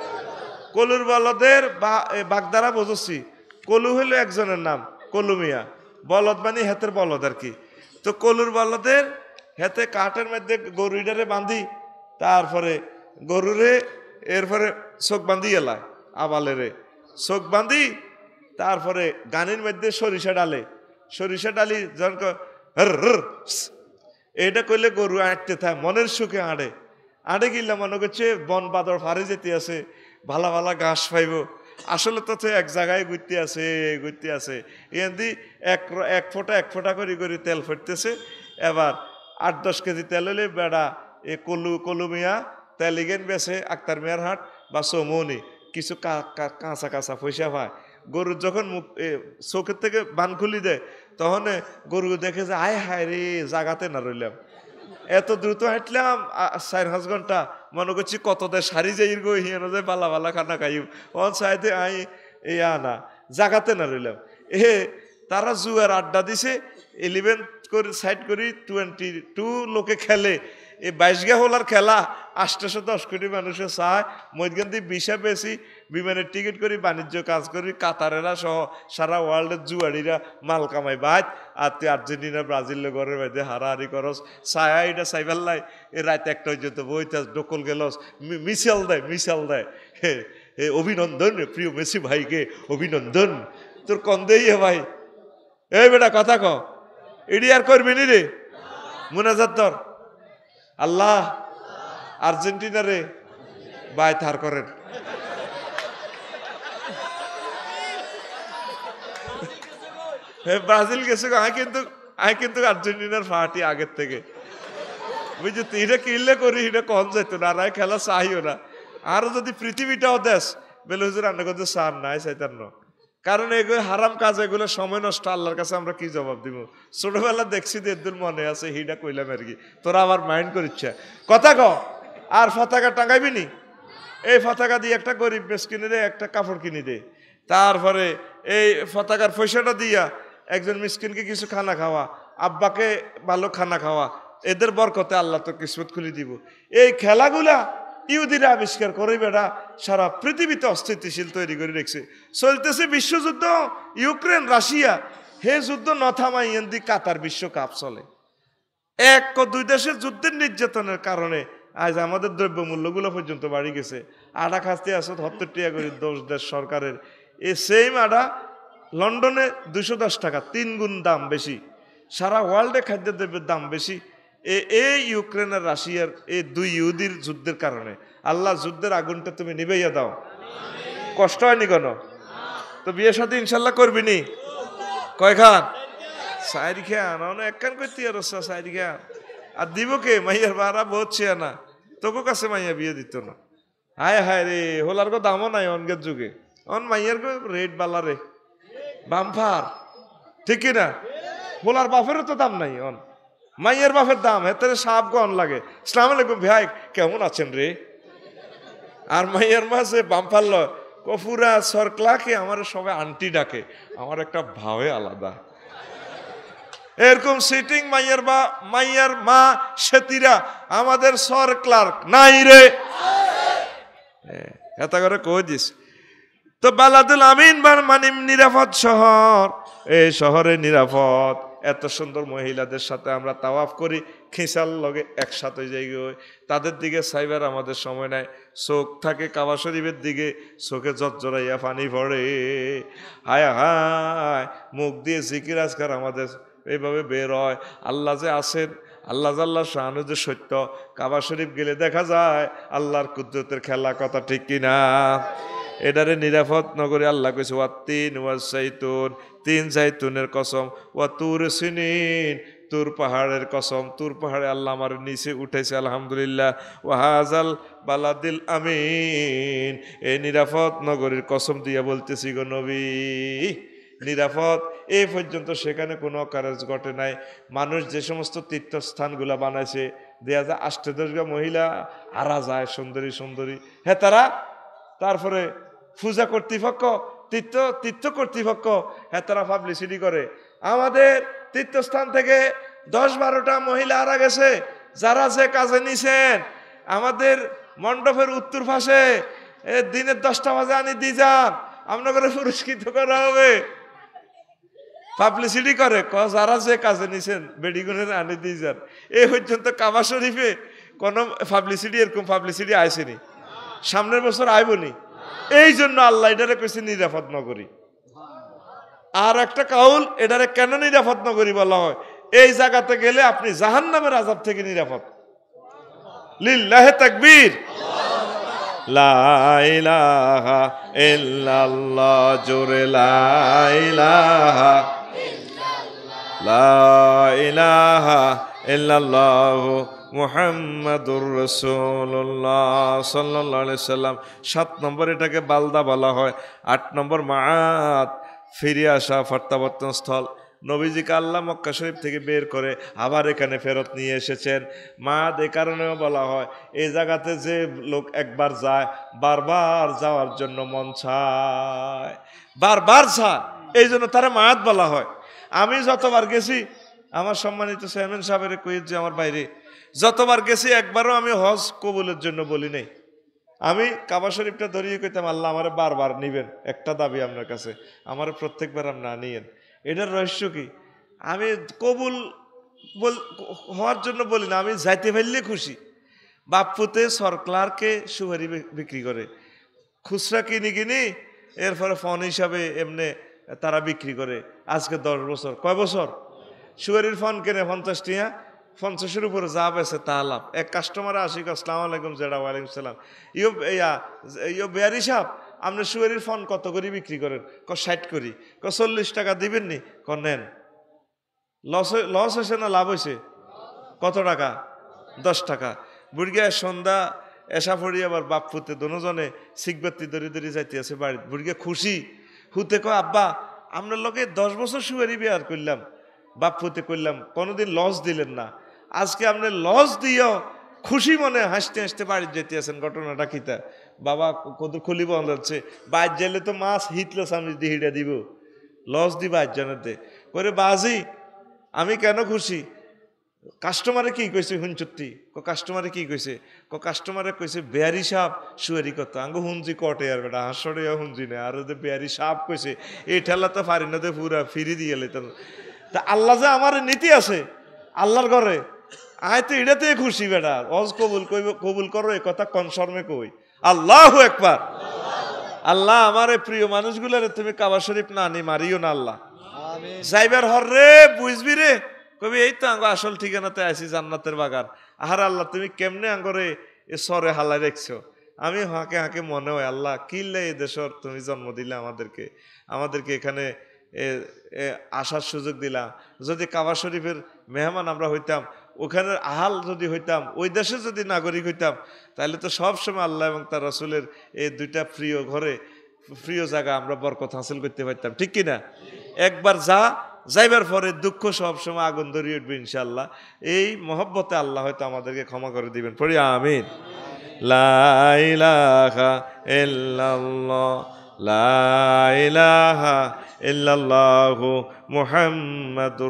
কলুর বলদের বাগদারা বুঝছি, কলু হইল একজনের নাম কলু মিয়া, বলদ মানে হেতের বলদ আর কি। তো কলুর বলদের হেতে কাঠের মধ্যে গরুইডারে বাঁধি, তারপরে গরুরে এরপরে চোখ বাঁধি এলায় আবালেরে চোখ বাঁধি, তারপরে গানের মধ্যে সরিষা ডালে সরিষা ডালি যখন এটা করলে গরু আঁটতে থাকে মনের সুখে আড়ে আড়ে গিলা মনে করছে বন বাদর ফারে যেতে আছে ভালা ভালা ঘাস পাইব। আসলে তো এক জায়গায় ঘুরতে আছে ঘুরতে আছে এমনি এক এক ফোঁটা এক ফোঁটা করে করে তেল ফুটতেছে। এবার আট দশ কেজি তেল হলে বেড়া এ কলু কলু মিয়া তেল ইগেন বেছে আক্তার মিয়ার হাট বা চৌমনি কিছু কাঁচা কাঁচা পয়সা পায়। গরু যখন মুখ চোখের থেকে বান খুলি দেয় তখন গরু দেখে যে আয় হায় রে জাগাতে না রইলাম, এত দ্রুত হাঁটলাম চার পাঁচ ঘন্টা মনে করছি কত দেশ সারি যাই গো হিয়ানো যায় বালা বালা খানা খাই অন সাইডে আই এই আনা জাগাতে না রইলাম। এ তারা জুয়ার আড্ডা দিছে ইলেভেন করে সাইড করি টোয়েন্টি টু লোকে খেলে এই বাইশ গা হলার খেলা আটশো দশ কোটি মানুষের চায় মধ্যখান বিশা বেশি বিমানের টিকিট করি বাণিজ্য কাজ করি কাতারেরা সহ সারা ওয়ার্ল্ডের জুয়াড়িরা মাল কামাই বাইত আর তুই আর্জেন্টিনা ব্রাজিলের ঘরের মধ্যে হারাহারি করস ছায়া এটা সাইবাল্লাই এ রাত একটা হয়ে যেত বইতাস ডকল গেলস মিশাল দেয় মিশাল দেয় হে হে অভিনন্দন প্রিয় মেসি ভাইকে অভিনন্দন তোর কন্দেই হে ভাই এই বেটা কথা ক এডি আর করবি নি রে মুনাজাত তোর আল্লাহ আর্জেন্টিনা রে বাই থার করেন। ব্রাজিল গেছে আমি কিন্তু আমি কিন্তু আর্জেন্টিনার পার্টি আগের থেকে বুঝলি এটা কিনলে করি এটা কম যেত না আর খেলা চাইও না। আরো যদি পৃথিবীটাও দেশ বেলে হুজুর রান্না করতে চান নাই চাইতাম না, কারণ এগুলো হারাম কাজ এগুলো সময় নষ্ট। আল্লাহর কাছে আমরা কি জবাব দিব? ছোটবেলা দেখছি দেদুর মনে আছে হিডা কইলাম আর কি তোরা আবার মাইন্ড করিচ্ছে কথা ক আর পতাকা টাঙ্গাইবি নি এই পতাকা দিয়ে একটা গরিব মেসকিনে একটা কাপড় কিনে দে, তারপরে এই পতাকার পয়সাটা দিয়া একজন মিসকিনকে কিছু খানা খাওয়া, আব্বাকে ভালো খানা খাওয়া, এদের বরকতে আল্লাহ তো কিসমত খুলে দিব। এই খেলাগুলা ইহুদিরা আবিষ্কার করে বেড়া সারা পৃথিবীতে অস্থিতিশীল তৈরি করে রেখেছে। চলতেছে বিশ্বযুদ্ধ, ইউক্রেন রাশিয়া, হে যুদ্ধ ন থামাই এন্দি কাতার বিশ্বকাপ চলে। এক ও দুই দেশের যুদ্ধের নির্যাতনের কারণে আজ আমাদের দ্রব্য মূল্যগুলো পর্যন্ত বাড়ি গেছে। আটা খাস্তে আসো সত্তর টাকা করে দশ দেশ সরকারের, এই সেম আটা লন্ডনে দুশো দশ টাকা, তিন গুণ দাম বেশি। সারা ওয়ার্ল্ডে খাদ্যদ্রব্যের দাম বেশি। এই ইউক্রেনের রাশিয়ার এই দুই ইহুদির যুদ্ধের কারণে। আল্লাহ যুদ্ধের আগুনটা তুমি নিভাইয়া দাও। কষ্ট হয়নি কেন? তো বিয়ের সাথে ইনশাল্লাহ করবি নি? কয়খান? সাইড খান একখান করতে আর সাইড খান। আর দিব কে? মাইয়ার বারা বলছে না, তোকে কাছে মাইয়া বিয়ে দিত না। হায় হায় রে, হোলার গো দামও নাই অনগের যুগে। অন মাইয়ার গো রেট বালা রে, বাম্পার, ঠিক কিনা? হোলার বাপেরও তো দাম নাই, অন মাইয়ের বাপের দাম হেতে সাপ গন লাগে। আসসালামু আলাইকুম ভাই, কেমন আছেন রে? আর মাইয়ের মাঝে বাম্পার লয় কফুরা সরক্লাকে আমার সবাই আন্টি ডাকে, আমার একটা ভাবে আলাদা। এরকম সিটিং মাইয়ার বা মাইয়ার মা সেতিরা আমাদের সর ক্লার্ক নাই রে, এটা করে কই দিস। তো বালাদুল আমিন বার মানিম নিরাপদ শহর, এই শহরে নিরাপদ। এত সুন্দর মহিলাদের সাথে আমরা তাওয়াফ করি, খিসাল লগে একসাথে যাই, তাদের দিকে সাইবার আমাদের সময় নাই। চোখ থাকে কাবা শরীফের দিকে, চোখে জর্জরাইয়া পানি পড়ে। হায় হায়, মুখ দিয়ে জিকির আজকার আমাদের এইভাবে বের হয়। আল্লাহ যে আছেন, আল্লাহ জাল্লাহ শাহানু যে সত্য, কাবা শরীফ গেলে দেখা যায় আল্লাহর কুদরতের খেলা, কথা ঠিক কিনা? এটারে নিরাপদ নগরী আল্লাহ কইছে ওয়া তিন ওয়া জাইতুন, তিন জাইতুনের কসম, ওয়া তুর সিনিন, তুর পাহাড়ের কসম। তুর পাহাড়ে আল্লাহ আমার নিচে উঠেছে, আলহামদুলিল্লাহ। ওয়া হাজাল বালাদিল আমিন, এই নিরাপদ নগরীর কসম দিয়া বলতেছি গো নবী, নিরাপদ। এই পর্যন্ত সেখানে কোনো কাজ ঘটে নাই। মানুষ যে সমস্ত তীর্থস্থানগুলা বানাইছে, দেয়া যায় আষ্টদশগা মহিলা আরা যায় সুন্দরী সুন্দরী, হ্যাঁ তারা। তারপরে পূজা কর্তৃপক্ষ, তীর্থ তীর্থ কর্তৃপক্ষ, হ্যাঁ তারা পাবলিসিটি করে। আমাদের তীর্থস্থান থেকে দশ বারোটা মহিলা আরা গেছে, যারা যে কাজে নিছেন আমাদের মণ্ডপের উত্তর পাশে দিনের দশটা বাজে আনি দিয়ে যান, আপনাকে পুরস্কৃত করা হবে। পাবলিসিটি করে, যারা যে কাজে নিছেন বেডিগুনের আনি দিয়ে যান। এই পর্যন্ত কাবা শরীফে কোনো পাবলিসিটি, এরকম পাবলিসিটি আইসেনি, সামনের বছর আইবনি। এই জন্য আল্লাহ এটারে কইছে নিরাপদ নগরী। আর একটা কাউল, এটারে কেন নিরাপদ নগরী বলা হয়? এই জায়গাতে গেলে আপনি জাহান্নামের আযাব থেকে নিরাপদ। লিল্লাহি তাকবীর, লা ইলাহা ইল্লাল্লাহ, জোরে লা ইলাহা লা ইলাহা ইল্লাল্লাহু মুহাম্মাদুর রাসূলুল্লাহ সাল্লাল্লাহু আলাইহি সাল্লাম। সাত নম্বর এটাকে বালদা বলা হয়। আট নম্বর মাআদ, ফিরে আসা, প্রত্যাবর্তন স্থল। নবীজিকে আল্লাহ মক্কা শরীফ থেকে বের করে আবার এখানে ফেরত নিয়ে এসেছেন। মাআদ এ কারণেও বলা হয়, এই জায়গাতে যে লোক একবার যায় বারবার যাওয়ার জন্য মন চায়, বারবার চায়, এই জন্য তারা মাআদ বলা হয়। আমি যতবার গেছি, আমার সম্মানিত চেয়ারম্যান সাহেবের কই যে আমার বাইরে যতবার গেছি, একবারও আমি হজ কবুলের জন্য বলি নাই। আমি কাবা শরীফটা ধরিয়ে কইতাম, আল্লাহ আমারে বারবার নিবেন, একটা দাবি আপনার কাছে, আমার প্রত্যেকবার আপনি নিয়েন। এটার রহস্য কি? আমি কবুল বল হওয়ার জন্য বলি না, আমি যাইতে পারলে খুশি। বাপ্পুতে সরক্লারকে সুপারি বিক্রি করে, খুচরা কিনি কিনি, এরপরে ফোন হিসাবে এমনি তারা বিক্রি করে। আজকে দশ বছর, কয় বছর সুপারির ফোন কেনে পঞ্চাশ টিয়া, পঞ্চাশের উপরে যা পেয়েছে তা লাভ। এক কাস্টমার আসি, আসসালামু আলাইকুম, জেডা ওয়ালাইকুম সালাম, ইয়ো ইয়া ইয়ো বেয়ারি সাহেব, আপনি সুপারির ফোন কত করে বিক্রি করেন? ক ষাট করি। ক চল্লিশ টাকা দিবেন নি? ক নেন। লস লস হয়েছে না লাভ হয়েছে? কত টাকা? দশ টাকা। বুড়িয়া সন্ধ্যা এসা পড়ি আবার বাপ ফুতে দোনোজনে সিগবাতি দড়ি দড়ি যাইতে আছে বাড়ি। বুড়িয়া খুশি হুতে কয়, আব্বা আপনার লোকে দশ বছর সুপারি বিয়ার করলাম, বাপ ফুতে করলাম, কোনোদিন লস দিলেন না, আজকে আপনি লস দিও খুশি মনে হাসতে হাসতে বাড়ি যেতে আছেন, ঘটনাটা কিতা? বাবা কত খুলি বন্ধ হচ্ছে বাইর যাইলে তো মাছ হিটলো আমি দিহিটা দিব লস দি বাইর জানাতে করে বাজি আমি কেন খুশি কাস্টমারে কি কইছে হুঞ্চুত্তি ক কাস্টমারে কি কইছে ক কাস্টমারে কইছে বেয়ারি সাপ সুয়ারি কত আঙ্গ হুঞ্জি কটে আর বেটা হাসড়ে হুঞ্জি না আর ওদের বেয়ারি সাপ কইছে এই ঠেলা তো পারি না তো পুরা ফিরি দিয়ে গেলে তা আল্লাহ যে আমার নীতি আছে আল্লাহর ঘরে আয় তো এটাতে খুশি বেটা অজ কবুল কইব কবুল করো এ কথা কনফার্মে কই আল্লাহু আকবার আল্লাহ আমার এই প্রিয় মানুষগুলোরে তুমি কাবা শরীফ না নি মারিও না আল্লাহ আমিন যাইবার হর রে বুঝবি রে কবি এই তো আঙ্গ আসল ঠিকানাতে আছি জান্নাতের বাগান আহার আল্লাহ তুমি কেমনে আঙ্গরে এ সরে হালাই রেখছো আমি হাঁকে হাঁকে মনে হয় আল্লাহ কিল্লে এই দেশর তুমি জন্ম দিলে আমাদেরকে আমাদেরকে এখানে আসার সুযোগ দিলাম যদি কাবা শরীফের মেহমান আমরা হইতাম ওখানের আহাল যদি হইতাম ওই দেশে যদি নাগরিক হইতাম তাহলে তো সব সময় আল্লাহ এবং তার রাসূলের এই দুইটা প্রিয় ঘরে প্রিয় জায়গা আমরা বরকত হাসিল করতে পারতাম ঠিক কিনা একবার যা যাইবার পরে দুঃখ সব সময় আগুন ধরিয়ে উঠবে ইনশাআল্লাহ এই মহব্বতে আল্লাহ হয়তো আমাদেরকে ক্ষমা করে দিবেন পড়ি আমিন লা ইলাহা ইল্লাল্লাহ লা ইলাহা ইল্লাল্লাহু মুহাম্মাদুর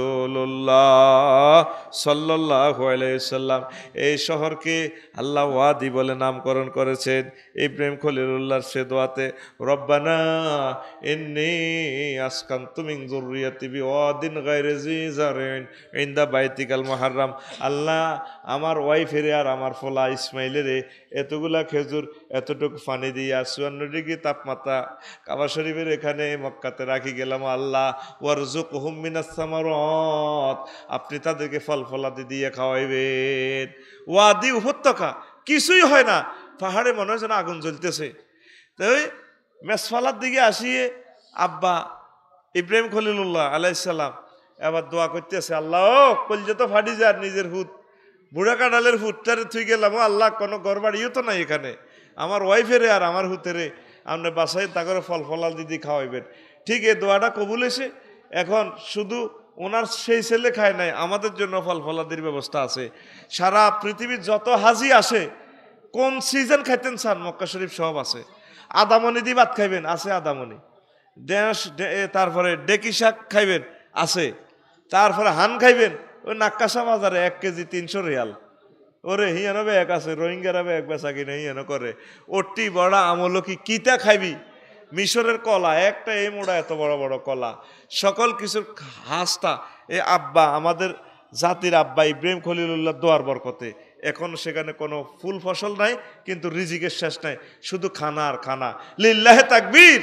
রাসূলুল্লাহ সাল্লাল্লাহু আলাইহি সাল্লাম এই শহরকে আল্লাহ ওয়াদি বলে নামকরণ করেছেন ইব্রাহিম খলিলুল্লাহর সে দোয়াতে রব্বানা ইন্নী আসকানতু মিন যুররিয়াতি বিওয়াদিন গায়রি জি জারিন ইনদা বাইতিকাল মুহাররাম আল্লাহ আমার ওয়াইফেরে আর আমার ফলা ইসমাইলের এতগুলা খেজুর এতটুকু পানি দিয়া চুয়ান্ন ডিগ্রি তাপমাত্রা কাবা শরীফের এখানে মক্কাতে রাখি গেলাম আল্লাহ ওয়ারযুকহুম মিনাস সামারাত আপনি তাদেরকে ফল ফলাদি দিয়ে খাওয়াইবেন ওয়াদি উপত্যকা কিছুই হয় না পাহাড়ে মনে হয় যেন আগুন জ্বলতেছে তাই মেসফালার দিকে আসিয়ে আব্বা ইব্রাহিম খলিলুল্লাহ আলাইহিস সালাম এবার দোয়া করতেছে আল্লাহ ও কলজে তো ফাটি যায় নিজের হুত বুড়া কাঁঠালের হুটটারে থুই গেলাম ও আল্লাহ কোনো ঘর বাড়িও তো নাই এখানে আমার ওয়াইফেরে আর আমার হুতেরে আপনি বাসায় তা করে ফল ফলাল দিদি খাওয়াইবেন ঠিক এই দোয়াটা কবুল এসে এখন শুধু ওনার সেই ছেলে খায় নাই আমাদের জন্য ফল ফলাদির ব্যবস্থা আছে সারা পৃথিবীর যত হাজি আসে কোন সিজন খাইতেন চান মক্কা শরীফ সব আছে আদামনি দিয়ে ভাত খাইবেন আছে আদামনি ড্যাঁস তারপরে ডেকি শাক খাইবেন আছে তারপরে হান খাইবেন ওই নাক্কাশা বাজারে এক কেজি তিনশো রিয়াল ওরে হিয়ানো ব্যাগ আছে রোহিঙ্গারা ব্যাগ বেচা কিনে হিয়ানো করে ওটি বড় আমলো কি কিতা খাইবি মিশরের কলা একটা এই মোড়া এত বড় বড় কলা সকল কিছুর হাসতা এ আব্বা আমাদের জাতির আব্বা ইব্রাহিম খলিলুল্লাহ দোয়ার বরকতে এখন সেখানে কোনো ফুল ফসল নাই কিন্তু রিজিকের শেষ নাই শুধু খানা আর খানা লিল্লাহে তাকবীর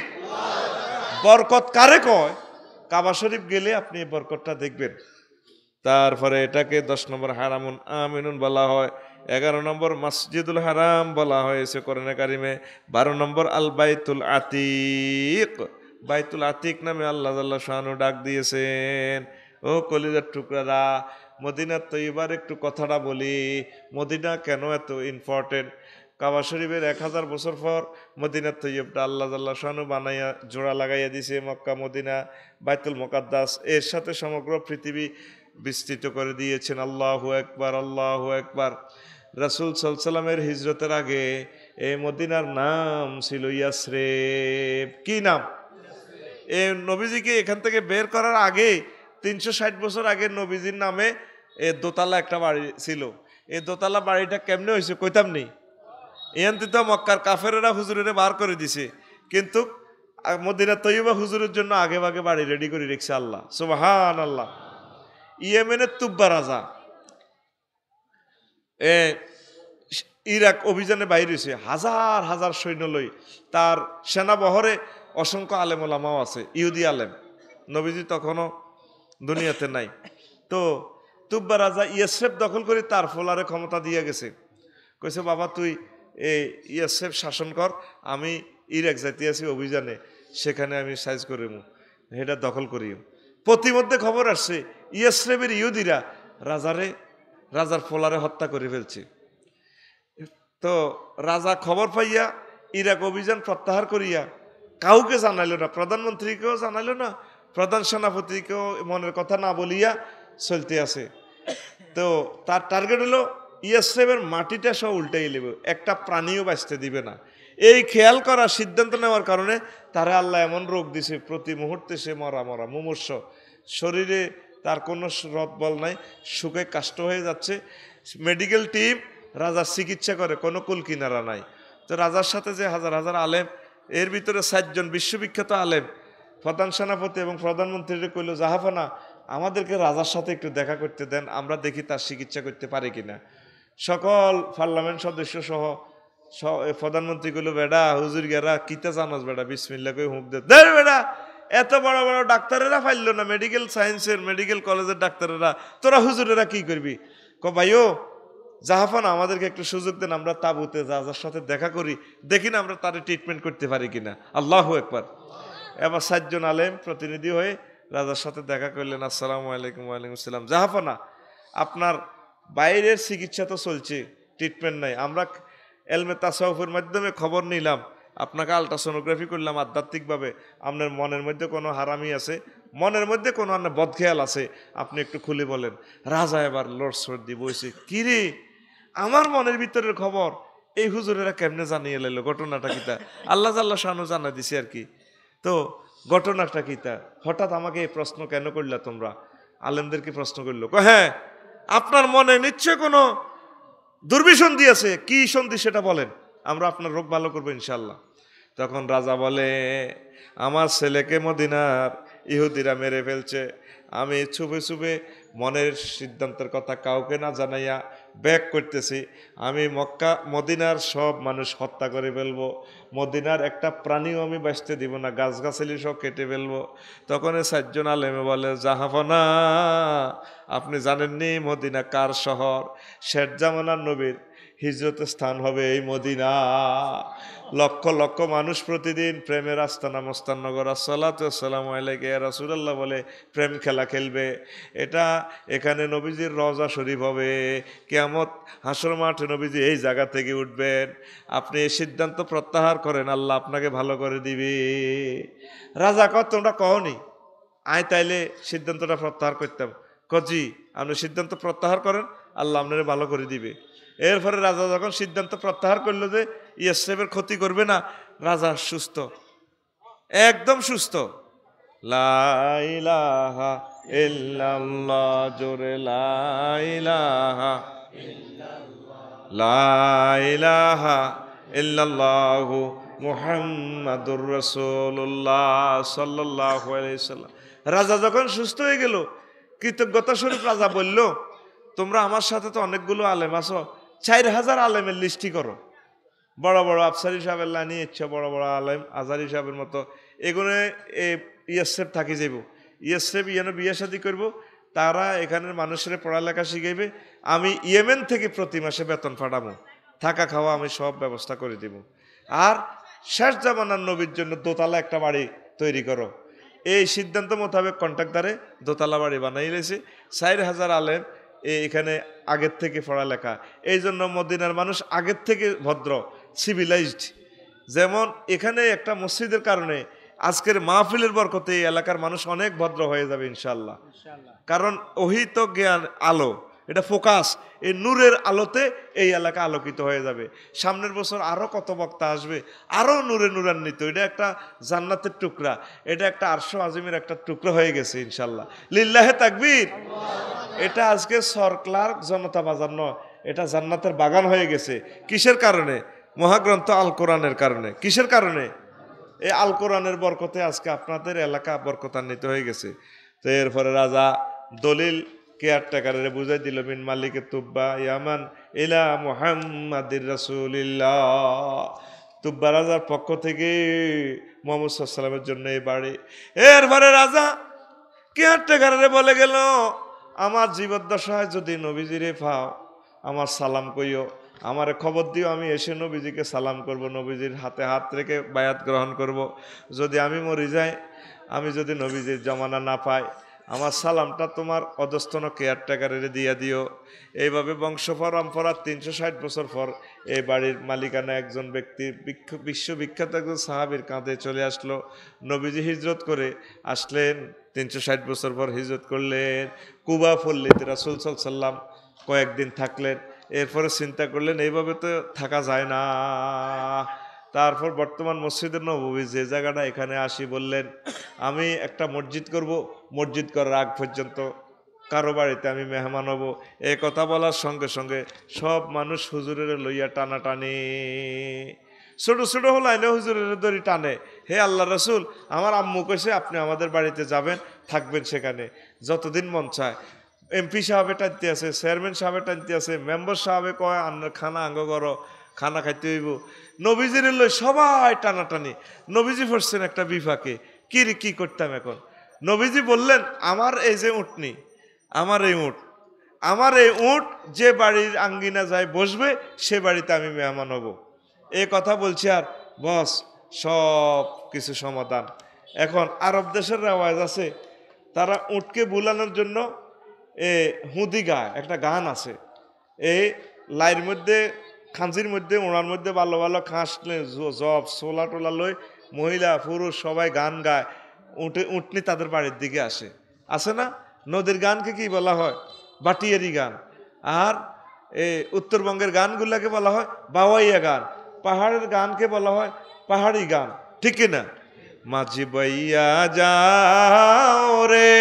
বরকত কারে কয় কাবা শরীফ গেলে আপনি এই বরকতটা দেখবেন তারপরে এটাকে দশ নম্বর হারামুন আমিনুন বলা হয় এগারো নম্বর মসজিদুল হারাম বলা হয়েছে কোরআনে কারিমে বারো নম্বর আল বাইতুল আতিক বাইতুল আতিক নামে আল্লাহ আল্লাহ শানু ডাক দিয়েছেন ও কলিজার টুকরারা মদিনার তৈবার একটু কথাটা বলি মদিনা কেন এত ইম্পর্টেন্ট কাবা শরীফের এক হাজার বছর পর মদিনার তৈয়বটা আল্লাহ আল্লাহ শানু বানাইয়া জোড়া লাগাইয়া দিছে মক্কা মদিনা বাইতুল মুকাদ্দাস এর সাথে সমগ্র পৃথিবী বিস্তৃত করে দিয়েছেন আল্লাহু আকবার আল্লাহু আকবার রাসূল সাল্লাল্লাহু আলাইহি সাল্লামের হিজরতের আগে এই মদিনার নাম ছিল ইয়াসরিব কি নাম এই নবীজিকে এখান থেকে বের করার আগে তিনশো ষাট বছর আগে নবীজির নামে এ দোতলা একটা বাড়ি ছিল এই দোতলা বাড়িটা কেমনে হয়েছে কইতাম নেই এখান তো মক্কার কাফেরেরা হুজুরের বার করে দিছে কিন্তু মদিনা তৈয়বা হুজুরের জন্য আগে ভাগে বাড়ি রেডি করে রেখেছে আল্লাহ সুবহানাল্লাহ ইয়েমেনের তুব্বা রাজা এ ইরাক অভিযানে বাইরে হয়েছে হাজার হাজার সৈন্য লই তার সেনাবহরে অসংখ্য আলেম ওলামাও আছে ইহুদি আলেম নবীজি তখনও দুনিয়াতে নাই তো তুব্বা রাজা ইয়াসরিব দখল করে তার ফলারে ক্ষমতা দিয়ে গেছে কইছে বাবা তুই এই ইয়াসরিব শাসন কর আমি ইরাক যাইতে আছি অভিযানে সেখানে আমি সাইজ করিম এটা দখল করিও প্রতিমধ্যে খবর আসছে ইয়াসরিবের ইহুদিরা রাজারে রাজার ফলারে হত্যা করে ফেলছে তো রাজা খবর পাইয়া ইরাক অভিযান প্রত্যাহার করিয়া কাউকে জানাইলো না প্রধানমন্ত্রীকেও জানাইলো না প্রধান সেনাপতিকেও মনের কথা না বলিয়া চলতে আছে তো তার টার্গেট হলো ইয়াসরিবের মাটিটা সব উল্টাই নেবে, একটা প্রাণীও বাঁচতে দিবে না। এই খেয়াল করার সিদ্ধান্ত নেওয়ার কারণে তারা আল্লাহ এমন রোগ দিছে, প্রতি মুহূর্তে সে মরা মরা মুমূর্ষ, শরীরে তার কোনো রদ বল নাই, শুকে কাষ্ট হয়ে যাচ্ছে। মেডিকেল টিম রাজার চিকিৎসা করে, কোনো কুল কিনারা নাই। তো রাজার সাথে যে হাজার হাজার আলেম, এর ভিতরে ষাটজন বিশ্ববিখ্যাত আলেম প্রধান সেনাপতি এবং প্রধানমন্ত্রীকে কইল, জাহাফানা আমাদেরকে রাজার সাথে একটু দেখা করতে দেন, আমরা দেখি তার চিকিৎসা করতে পারি কিনা। সকল পার্লামেন্ট সদস্য সহ প্রধানমন্ত্রী কইল, বেডা হুজুর গেরা কিতা জানোস বেডা, বিসমিল্লাহ কই হুঁক দে দে বেডা, এত বড় বড় ডাক্তারেরা পাইল না, মেডিকেল সায়েন্সের মেডিকেল কলেজের ডাক্তারেরা, তোরা হুজুরেরা কি করবি? ক ভাইও জাহাফানা আমাদেরকে একটু সুযোগ দেন, আমরা তাবুতে রাজার সাথে দেখা করি, দেখি না আমরা তার ট্রিটমেন্ট করতে পারি কিনা। আল্লাহু আকবার। এবার সাতজন আলেম প্রতিনিধি হয়ে রাজার সাথে দেখা করলেন। আসসালামু আলাইকুম। ওয়ালাইকুম আসসালাম। জাহাফানা আপনার বাইরের চিকিৎসা তো চলছে, ট্রিটমেন্ট নাই, আমরা এলমে তাসাউফের মাধ্যমে খবর নিলাম, আপনাকে আলট্রাসোনোগ্রাফি করলাম আধ্যাত্মিকভাবে, আপনার মনের মধ্যে কোনো হারামি আছে, মনের মধ্যে কোনো আপনার বদখেয়াল আছে, আপনি একটু খুলে বলেন। রাজা এবার লড়সড় দিয়ে বইছে, কিরে আমার মনের ভিতরের খবর এই হুজুরেরা কেমনে জানিয়ে লাইল, ঘটনাটা কিতা? আল্লাহ জাল্লা শানু জানা দিছে আর কি। তো ঘটনাটা কিতা? হঠাৎ আমাকে এই প্রশ্ন কেন করলা তোমরা? আলেমদেরকে প্রশ্ন করলো, হ্যাঁ আপনার মনে নিশ্চয় কোনো দুর্বিসন্ধি আছে, কি সন্ধি সেটা বলেন, আমরা আপনার রোগ ভালো করবো ইনশাল্লাহ। তখন রাজা বলে, আমার ছেলেকে মদিনার ইহুদিরা মেরে ফেলছে, আমি ছুপে ছুপে মনের সিদ্ধান্তের কথা কাউকে না জানাইয়া ব্যাক করতেছি, আমি মক্কা মদিনার সব মানুষ হত্যা করে ফেলবো, মদিনার একটা প্রাণীও আমি বাঁচতে দিব না, গাছগাছালি সব কেটে ফেলবো। তখন সাতজন আলেমে বলে, জাহাফানা আপনি জানেননি মদিনা কার শহর? শেষ জামানার নবীর হিজরতের স্থান হবে এই মদিনা। লক্ষ লক্ষ মানুষ প্রতিদিন প্রেমের আস্তানা মস্তাননগর আসসালাতু আসসালামু আলাইকা ইয়া রাসূলুল্লাহ বলে প্রেম খেলা খেলবে। এটা এখানে নবীজির রওজা শরীফ হবে, কিয়ামত হাসর মাঠে নবীজি এই জায়গা থেকে উঠবেন। আপনি এই সিদ্ধান্ত প্রত্যাহার করেন, আল্লাহ আপনাকে ভালো করে দিবে। রাজা কত তোমরা কওনি, আয় তাইলে সিদ্ধান্তটা প্রত্যাহার করতাম। কজি আপনি সিদ্ধান্ত প্রত্যাহার করেন, আল্লাহ আপনারা ভালো করে দিবে। এরপরে রাজা যখন সিদ্ধান্ত প্রত্যাহার করলো যে ইয়াসরিবের ক্ষতি করবে না, রাজা সুস্থ, একদম সুস্থ। লা ইলাহা ইল্লাল্লাহ, জোরে লা ইলাহা লা ইলাহা ইল্লাল্লাহু মুহাম্মাদুর রাসূলুল্লাহ সাল্লাল্লাহু আলাইহি সাল্লাম। রাজা যখন সুস্থ হয়ে গেল, কৃতজ্ঞতা স্বরূপ রাজা বলল, তোমরা আমার সাথে তো অনেকগুলো আলেম আছো, চার হাজার আলেমের লিস্টি করো, বড় বড় আফসারি সাহেবের লাইনে ইচ্ছা, বড় বড় আলেম আজারি সাহেবের মতো এগুলো ইয়াসরিব থাকি যাইব, ইয়াসরিব ইয়ানো বিয়ে শাদী করবো, তারা এখানের মানুষের পড়ালেখা শিখাইবে, আমি ইয়েমেন থেকে প্রতি মাসে বেতন পাঠাবো, থাকা খাওয়া আমি সব ব্যবস্থা করে দিব। আর শেষ জামানার নবীর জন্য দোতলা একটা বাড়ি তৈরি করো। এই সিদ্ধান্ত মোতাবেক কন্ট্রাক্টরে দোতলা বাড়ি বানাই লেছে। চার হাজার আলেম এখানে আগের থেকে পড়ালেখা, এই জন্য মদিনার মানুষ আগের থেকে ভদ্র, সিভিলাইজড। যেমন এখানে একটা মসজিদের কারণে আজকের মাহফিলের বরকতে এই এলাকার মানুষ অনেক ভদ্র হয়ে যাবে ইনশাল্লাহ। কারণ ওহিত জ্ঞান আলো, এটা ফোকাস, এই নূরের আলোতে এই এলাকা আলোকিত হয়ে যাবে। সামনের বছর আরো কত বক্তা আসবে, আরো নূরে নূরান্বিত। এটা একটা জান্নাতের টুকরা, এটা একটা আরশো আজিমের একটা টুকরা হয়ে গেছে ইনশাল্লাহ। লিল্লাহে তাকবীর। এটা আজকে সরকার জনতা বাজার নয়, এটা জান্নাতের বাগান হয়ে গেছে। কিসের কারণে? মহাগ্রন্থ আল কোরআনের কারণে। কিসের কারণে? এই আল কোরআনের বরকতে আজকে আপনাদের এলাকা বরকতান্বিত হয়ে গেছে। তো এরপরে রাজা দলিল কেয়ারটেকারের বুঝাই দিল, মিন মালিকে তুব্বা ইয়ামান ইলা মুহাম্মাদির রাসূলিল্লাহ। তুব্বা রাজার পক্ষ থেকে মুহাম্মদ সাল্লাল্লাহু আলাইহি ওয়াসাল্লামের জন্য এই বাড়ি। এরপরে রাজা কেয়ারটেকারের বলে গেল, আমার জীবদ্দশায় যদি নবীজিরে পাও আমার সালাম কইও, আমার খবর দিও, আমি এসে নবীজিকে সালাম করব, নবীজির হাতে হাত রেখে বায়াত গ্রহণ করব। যদি আমি মরে যাই, আমি যদি নবীজির জমানা না পাই, আমার সালামটা তোমার অধস্তন কেয়ারটেকারের দিয়া দিও। এইভাবে বংশ পরম্পরা তিনশো ষাট বছর পর এই বাড়ির মালিকানা একজন ব্যক্তি বিশ্ববিখ্যাত একজন সাহাবীর কাঁধে চলে আসলো। নবীজি হিজরত করে আসলেন, তিনশো ষাট বছর পর হিজরত করলেন, কুবা পল্লীতে রাসূল সাল্লাল্লাহু আলাইহি ওয়াসাল্লাম কয়েকদিন থাকলেন। এরপরে চিন্তা করলেন এইভাবে তো থাকা যায় না। তারপর বর্তমান মসজিদের নববী যে জায়গাটা, এখানে আসি বললেন আমি একটা মসজিদ করব, মসজিদ করার আগ পর্যন্ত কারো বাড়িতে আমি মেহমান হব। এই কথা বলার সঙ্গে সঙ্গে সব মানুষ হুজুরের লইয়া টানাটানি, ছোট ছোট হল আইনে হুজুরের দড়ি টানে। হে আল্লাহ রসুল, আমার আম্মু কইছে আপনি আমাদের বাড়িতে যাবেন, থাকবেন সেখানে যতদিন মন চায়। এমপি সাহেবে টানতে আছে, চেয়ারম্যান সাহেবে টানতে আছে, মেম্বার সাহেবে কয় আন্নার খানা আঙ্গ করো, খানা খাইতে হইব। নবীজির লই সবাই টানাটানি। নবীজি পড়ছেন একটা বিফাকে, কি রে কি করতাম এখন। নবীজি বললেন আমার এই যে উটনি, আমার এই উট, আমার এই উট যে বাড়ির আঙ্গিনা যায় বসবে সে বাড়িতে আমি মেহমান হব। এই কথা বলছি আর বস সব কিছু সমাধান। এখন আরব দেশের রেওয়াজ আছে, তারা উটকে বুলানোর জন্য এ হুদি গায়, একটা গান আছে। এই লাইয়ের মধ্যে খাঁজির মধ্যে ওনার মধ্যে ভালো ভালো খাঁস জব সোলা টোলা লই মহিলা পুরুষ সবাই গান গায়, উঠে উঠনি তাদের বাড়ির দিকে আসে। আছে না? নদীর গানকে কি বলা হয়? বাটিয়ারি গান। আর এই উত্তরবঙ্গের গানগুলোকে বলা হয় বাওয়াইয়া গান। পাহাড়ের গানকে বলা হয় পাহাড়ি গান, ঠিক না? মাঝি বাইয়া যাও রে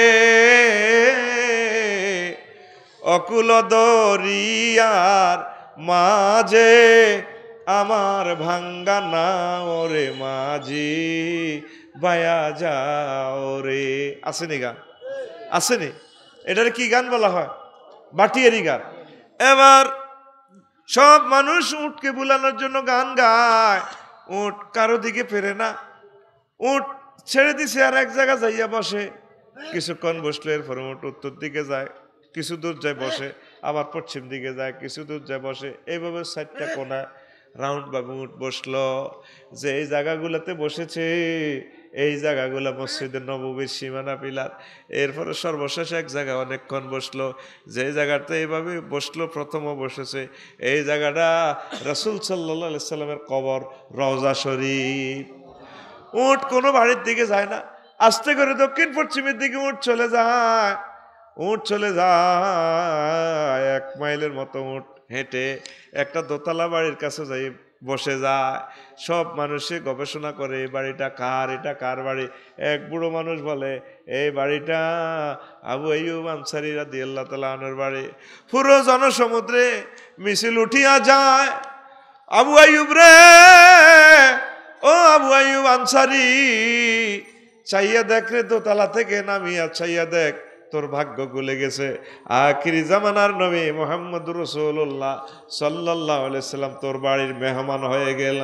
অকুল দরিয়ার মাঝে আমার ভাঙ্গা নাও রে মাঝি বায়া যাও রে। আসেনি গান? আসেনি? এটার কি গান বলা হয়? বাটিয়ারি গান। এবার সব মানুষ উটকে বুলানোর জন্য গান গায়, উট কারো দিকে ফেরে না। উট ছেড়ে দিছে আর এক জায়গা যাইয়া বসে, কিছুক্ষণ বসলে এরপরে উট উত্তর দিকে যায়, কিছু দূর যায় বসে, আবার পশ্চিম দিকে যায়, কিছু দূর যায় বসে। এইভাবে চারটা কোনা রাউন্ড ভাবে উট বসলো। যে এই জায়গাগুলোতে বসেছে এই জায়গাগুলো মসজিদের নববীর সীমানা পিলার। এরপরে সর্বশেষ এক জায়গায় অনেকক্ষণ বসলো, যে জায়গাতে এইভাবে বসলো প্রথমও বসেছে, এই জায়গাটা রাসূল সাল্লাল্লাহু আলাইহি সাল্লামের কবর, রওজা শরীফ। উট কোনো বাড়ির দিকে যায় না, আস্তে করে দক্ষিণ পশ্চিমের দিকে উট চলে যায়। উট চলে যায় এক মাইলের মতো উট হেঁটে একটা দোতলা বাড়ির কাছে যাই বসে যায়। সব মানুষে গবেষণা করে এই বাড়িটা কার, এটা কার বাড়ি। এক বুড়ো মানুষ বলে এই বাড়িটা আবু আইয়ুব আনসারী রাদিয়াল্লাহু তাআলা আনহুর বাড়ি। পুরো জনসমুদ্রে মিছিল উঠিয়া যায়, আবু আইয়ুব রে, ও আবু আইয়ুব আনসারী, চাইয়া দেখ রে দোতলা থেকে নামিয়া চাইয়া দেখ, তোর ভাগ্য গুলে গেছে। আখিরি জামানার নবী মুহাম্মদুর রাসূলুল্লাহ সাল্লাল্লাহু আলাইহি সাল্লাম তোর বাড়ির মেহমান হয়ে গেল।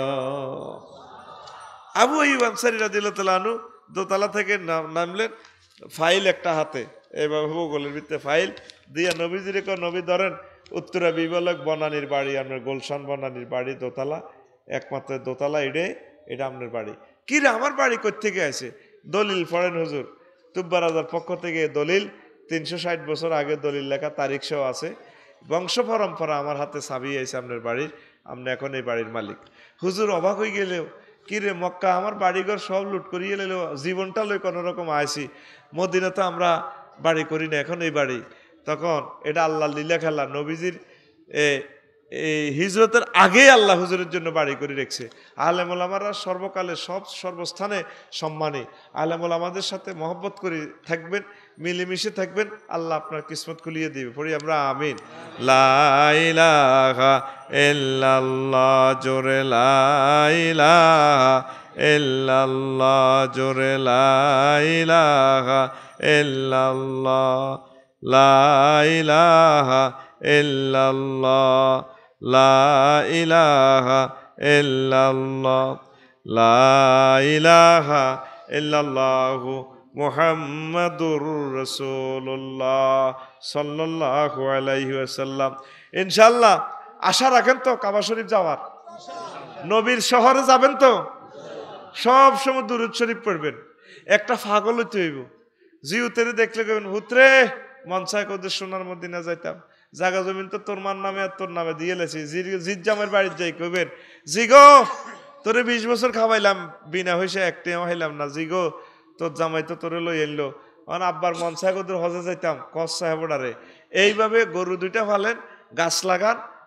আবু আইয়ুব আনসারী রাদিয়াল্লাহু তাআলা আনহু দোতলা থেকে নামলেন, ফাইল একটা হাতে, এইভাবে বগলের ভিতরে ফাইল দিয়া নবীজির কো নবী ধরেন উত্তরা বিবলক বনানীর বাড়ি, আপনার গুলশান বনানীর বাড়ি দোতলা, একমাত্র দোতলা, এডে এটা আপনার বাড়ি। কি রে আমার বাড়ি কোত্থেকে আছে? দলিল পড়েন হুজুর, তুব্বা রাজার পক্ষ থেকে দলিল, তিনশো ষাট বছর আগে দলিল লেখা, তারিখ সহ আছে। বংশ পরম্পরা আমার হাতে চাবি আছে আপনার বাড়ির, আপনি এখন এই বাড়ির মালিক। হুজুর অবাক হয়ে গেলেও, কি রে মক্কা আমার বাড়িঘর সব লুট করিয়ে এলেও জীবনটা লই কোনো রকম আইসি, মদিনা তো আমরা বাড়ি করি না, এখন এই বাড়ি। তখন এটা আল্লাহ লীলা খেলা, নবীজির এই হিজরতের আগে আল্লাহ হুজুরের জন্য বাড়ি করে রেখেছে। আলেম ওলামারা সর্বকালে সব সর্বস্থানে সম্মানী। আলেম ওলামাদের সাথে মহব্বত করে থাকবেন, মিলেমিশে থাকবেন, আল্লাহ আপনার কিসমত খুলিয়ে দিবে। পড়ি আমরা আমিন। লা ইলাহা ইল্লাল্লাহ, জোরে লা ইলাহা ইল্লাল্লাহ, জোরে লা ইলাহা ইল্লাল্লাহ, লা ইলাহা ইল্লাল্লাহ, লা ইলাহা ইল্লাল্লাহ, লা ইলাহা ইল্লাল্লাহু মুহাম্মাদুর রাসূলুল্লাহ সাল্লাল্লাহু আলাইহি ওয়াসাল্লাম। ইনশাআল্লাহ আশা রাখেন তো কাবা শরীফ যাওয়ার? নবীর শহরে যাবেন তো? সব সময় দুরূদ শরীফ পড়বেন। একটা পাগল হইতে হইব, জিউতেরে দেখলে কইবেন হুতরে মন চায় কদের সোনার মদিনা যাইতাম, জাগা জমিন তো তোর মার নামে আর তোর নামে দিয়ে লেছি, জিদ জামের বাড়ির যাই কইবেন জিগো তোরে বিশ বছর খাওয়াইলাম বিনা হইসে একটাই হাইলাম না, জিগো তোর জামাই তো তোরে লই এনলো, মানে আব্বার মন চায় কদের হজে যাইতাম কস সাহেবডারে। এইভাবে গরু দুইটা ফালেন, গাছ লাগান,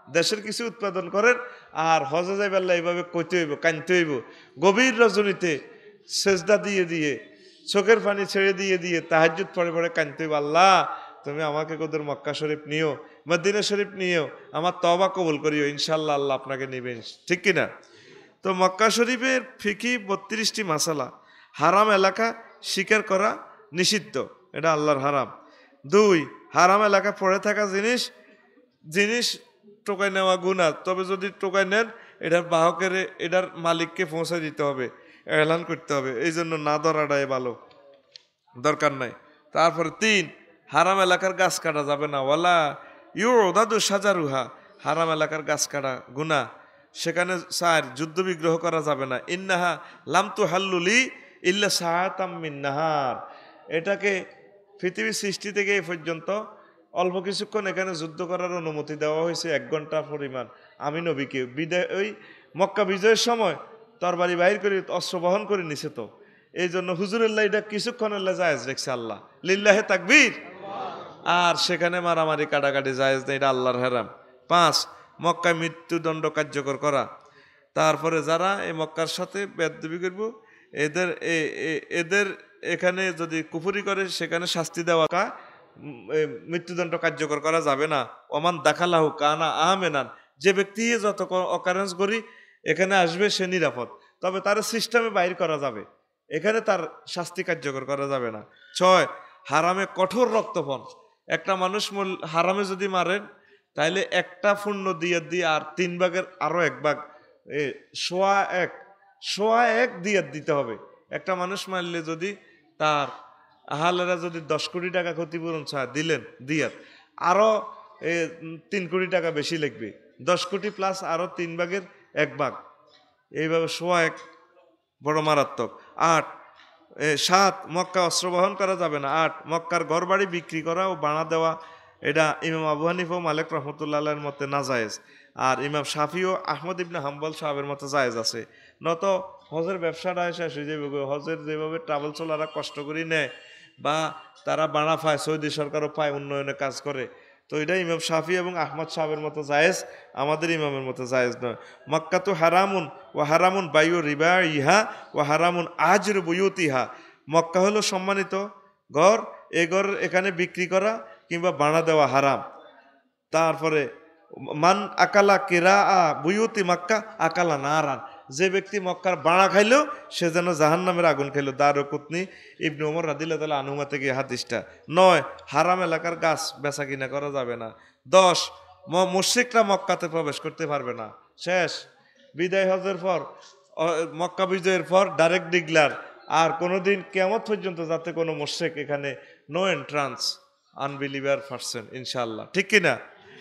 দেশের কিছু উৎপাদন করেন আর হজে যাইবার এইভাবে কইতে হইব, কানতে হইব, গভীর রজনীতে সেজদা দিয়ে দিয়ে চোখের পানি ছেড়ে দিয়ে দিয়ে তাহাজ্জুদ পড়ে পড়ে কানতে হইব, আল্লাহ তুমি আমাকে কোদের মক্কা শরীফ নিও, মদিনা শরীফ নিও, আমার তওবা কবুল করিও, ইনশাল্লাহ আল্লাহ আপনাকে নেবেন, ঠিক কিনা? তো মক্কা শরীফের ফিকি বত্রিশটি মাসালা। হারাম এলাকা স্বীকার করা নিষিদ্ধ, এটা আল্লাহর হারাম। দুই, হারাম এলাকা পড়ে থাকা জিনিস জিনিস টোকাই নেওয়া গুনাহ, তবে যদি টোকাই নেন এটার বাহকের এটার মালিককে পৌঁছে দিতে হবে, এলান করতে হবে, এই জন্য না ধরাটাই ভালো, দরকার নাই। তারপরে তিন, হারাম এলাকার গাছ কাটা যাবে না, ওয়ালা ইউ দাদু সাজারুহা, হারাম এলাকার গাছ কাটা গুনাহ। সেখানে চার, যুদ্ধ বিগ্রহ করা যাবে না, ইন্নাহা লামতু হাল্লুলি ইল্লা সাহাতাম মিন নাহার, এটাকে পৃথিবীর সৃষ্টি থেকে এই পর্যন্ত অল্প কিছুক্ষণ এখানে যুদ্ধ করার অনুমতি দেওয়া হয়েছে, এক ঘন্টা পরিমাণ। আমি নবীকে বিদায় ওই মক্কা বিজয়ের সময় তরবারি বাহির করে অস্ত্র বহন করে নিছে, তো এই জন্য হুজুরুল্লাহ এটা কিছুক্ষণের জায়েজ রেখছে আল্লাহ, লিল্লাহে তাকবীর। আর সেখানে মারামারি কাটাকাটি জায়েজ নেই, এটা আল্লাহর হারাম। পাঁচ, মক্কায় মৃত্যুদণ্ড কার্যকর করা। তারপরে যারা এই মক্কার সাথে বেয়াদবি করব এদের এদের এখানে যদি কুফরি করে সেখানে শাস্তি দেওয়া, কা মৃত্যুদণ্ড কার্যকর করা যাবে না। ওমান দাখালাহু কানা আমেনান, যে ব্যক্তি যত অকারেন্স করি এখানে আসবে সে নিরাপদ, তবে তার সিস্টেমে বাইর করা যাবে, এখানে তার শাস্তি কার্যকর করা যাবে না। ছয়, হারামে কঠোর রক্তপণ, একটা মানুষ হারামে যদি মারেন তাইলে একটা পূর্ণ দিয়ে দিয়ে আর তিন ভাগের আরো এক ভাগ সোয়া এক সোয়া এক দিয়ে দিতে হবে। একটা মানুষ মারলে যদি তার আহালেরা যদি দশ কোটি টাকা ক্ষতিপূরণ চায় দিলেন দিয়াত, আরো তিন কোটি টাকা বেশি লাগবে, দশ কোটি প্লাস আরো তিন ভাগের এক ভাগ, এইভাবে সোয়া এক, বড় মারাত্মক। আট, সাত, মক্কা অস্ত্র বহন করা যাবে না। আট, মক্কার ঘর বাড়ি বিক্রি করা ও বানা দেওয়া, এটা ইমাম আবু হানিফা ও মালিক রহমতুল্লাহের মতে না জায়েজ, আর ইমাম শাফি ও আহমদ ইবনে হাম্বল সাহাবের মতে জায়েজ আছে। নত হজের ব্যবসাটা শেষ হয়ে যাবে, হজের যেভাবে ট্রাভেল চলারা কষ্ট করে নেয় বা তারা বানা পায়, সৌদি সরকারও পায়, উন্নয়নে কাজ করে, তো এটা ইমাম শাফি এবং আহমদ সাহাবের মতো জায়েজ, আমাদের ইমামের মতো জায়েজ নয়। মক্কা তো হারামুন ও হারামুন বায়ু রিবা ইহা ও হারামুন আজর বুয়ুতিহা, মক্কা হলো সম্মানিত ঘর, এ ঘর এখানে বিক্রি করা কিংবা বানা দেওয়া হারাম। তারপরে মান আকালা কেরা আ বুয়ুতি মক্কা আকালা নারান, যে ব্যক্তি মক্কার বাড়া খাইলো সে যেন জাহান্নামের আগুন খাইলো, দারকুতনি ইবনে ওমর রাদিয়াল্লাহু তাআলা আনহুমা থেকে হাদিসটা। নয়, হারাম এলাকার গাছ বেচা কিনা করা যাবে না। দশ, মুশরিকরা মক্কাতে প্রবেশ করতে পারবে না। শেষ, বিদায় হজের পর মক্কা বিজয়ের পর ডাইরেক্ট ডিক্লার, আর কোনোদিন কিয়ামত পর্যন্ত যাতে কোনো মুশরিক এখানে নো এন্ট্রান্স, আনবিলিভার পারসন, ইনশাআল্লাহ, ঠিক কিনা?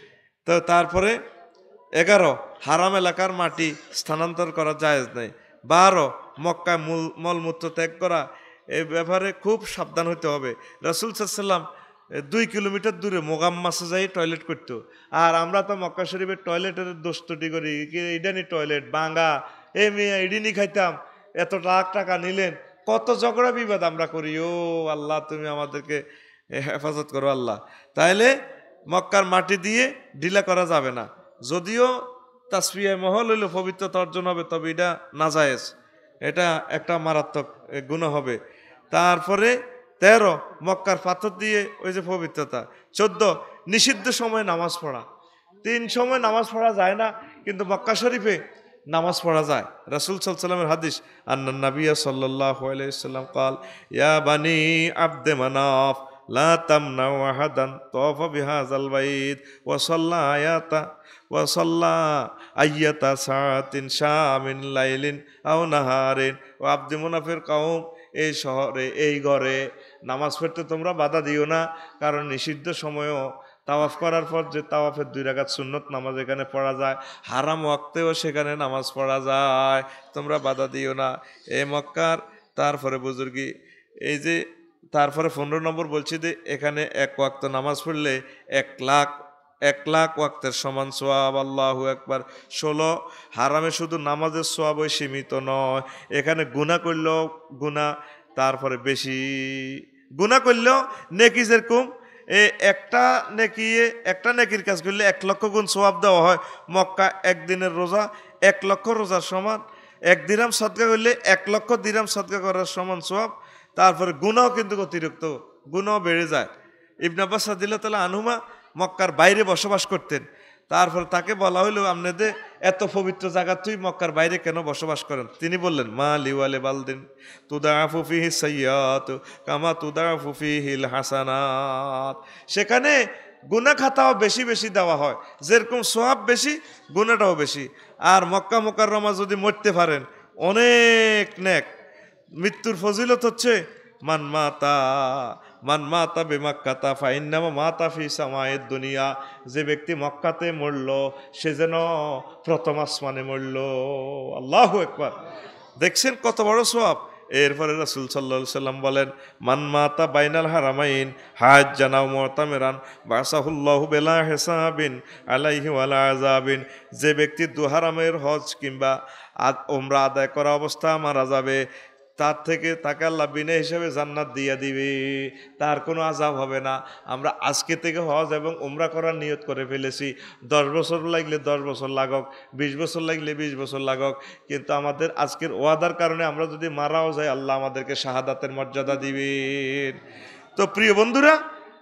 তো তারপরে এগারো, হারাম এলাকার মাটি স্থানান্তর করা জায়েজ নেই। বারো, মক্কায় মূল মলমূত্র ত্যাগ করা, এই ব্যাপারে খুব সাবধান হতে হবে। রাসূল সাল্লাল্লাহু আলাইহি ওয়াসাল্লাম দুই কিলোমিটার দূরে মোগাম্মাসে যাই টয়লেট করতো, আর আমরা তো মক্কা শরীফের টয়লেটের দোস্তটি করি, ইডানি টয়লেট বাঙ্গা, এ মেয়ে ইডিনি খাইতাম, এত লাখ টাকা নিলেন, কত ঝগড়া বিবাদ আমরা করি। ও আল্লাহ, তুমি আমাদেরকে হেফাজত করো আল্লাহ। তাইলে মক্কার মাটি দিয়ে ঢিলা করা যাবে না, যদিও তাসফিয়া মহল হইলে পবিত্রতা অর্জন হবে, তবে এটা নাজায়েজ, এটা একটা মারাত্মক গুনাহ হবে। তারপরে তেরো, মক্কার পাথর দিয়ে ওই যে পবিত্রতা। চোদ্দ, নিষিদ্ধ সময় নামাজ পড়া, তিন সময় নামাজ পড়া যায় না, কিন্তু মক্কা শরীফে নামাজ পড়া যায়। রাসূল সাল্লাল্লাহু আলাইহি ওয়াসাল্লামের হাদিস, আন্নান নাবিয়্যা সাল্লাল্লাহু আলাইহি ওয়াসাল্লাম قال ইয়া বানি আবদ মানাফ লা তামনাউ আহাদান তাওফা বিহাযাল বাইত ওয়া সাল্লা আয়াতা ওয়া সাল্লা আইয়াতা সাআতিন শামিন লাইলিন আও নাহারিন ওয়া আবদ মুনাফির কওম, এই শহরে এই ঘরে নামাজ পড়তে তোমরা বাধা দিও না, কারণ নিষিদ্ধ সময়ও তাওয়াফ করার পর যে তাওয়াফের দুই রাকাত সুন্নত নামাজ এখানে পড়া যায়, হারাম ওয়াক্তেও সেখানে নামাজ পড়া যায়, তোমরা বাধা দিও না। এই মক্কার তারপরে বুজুর্গি, এই যে তারপরে পনেরো নম্বর বলছি যে এখানে এক ওয়াক্ত নামাজ পড়লে এক লাখ এক লাখ ওয়াক্তের সমান সোয়াব, আল্লাহু আকবার। ষোলো, হারামে শুধু নামাজের সোয়াবই সীমিত নয়, এখানে গুনাহ করলেও গুনাহ, তারপরে বেশি গুনাহ করলেও নেকি যেরকম এই একটা নেকি একটা নেকির কাজ করলে এক লক্ষ গুণ সওয়াব দেওয়া হয়। মক্কা একদিনের রোজা এক লক্ষ রোজার সমান, এক দিরাম সদকা করলে এক লক্ষ দিরাম সদকা করার সমান সওয়াব। তারপরে গুনাহ কিন্তু অতিরিক্ত, গুনাহ বেড়ে যায়। ইবনে আব্বাস রাদিয়াল্লাহু তাআলা আনহুমা মক্কার বাইরে বসবাস করতেন। তারপর তাকে বলা হইল, আপনাদের এত পবিত্র জায়গা তুই মক্কার বাইরে কেন বসবাস করেন? তিনি বললেন, মা লিওয়ালে বালদিন তুদাফু ফিহি সাইয়্যাত কামা তুদাফু ফিহিল হাসানাত। সেখানে গুনাহ খাতাও বেশি বেশি দেওয়া হয়, যেরকম সওয়াব বেশি গুনাহটাও বেশি। আর মক্কা মুকাররমা যদি মরতে পারেন অনেক নেক। মৃত্যুর ফজিলত হচ্ছে মান মাতা মান মাতা বেমাক্কাতা ফাইন্নামা মাতা ফি সামায়েদ দুনিয়া। যে ব্যক্তি মক্কাতে মরল সে যেন প্রথম আসমানে মরল। আল্লাহু আকবার। দেখছেন কত বড় সওয়াব। এরপরে রাসূল সাল্লাল্লাহু আলাইহি সাল্লাম বলেন, মান মাতা বাইনাল হারামাইন হাজ্জান আও মুতামিরান বাসাহুল্লাহু বিলা হিসাবিন আলাইহি ওয়ালা আযাবিন। যে ব্যক্তি দু হারামের হজ কিংবা উমরা আদায় করা অবস্থা মারা যাবে, তার থেকে তাকে আল্লাহ বিনা হিসাবে জান্নাত দিয়ে দিবে, তার কোনো আযাব হবে না। আমরা আজকে থেকে হজ এবং উমরা করার নিয়ত করে ফেলেছি। দশ বছর লাগলে দশ বছর লাগক, বিশ বছর লাগলে বিশ বছর লাগক, কিন্তু আমাদের আজকের ওয়াদার কারণে আমরা যদি মারাও যাই আল্লাহ আমাদেরকে শাহাদাতের মর্যাদা দিবেন। তো প্রিয় বন্ধুরা,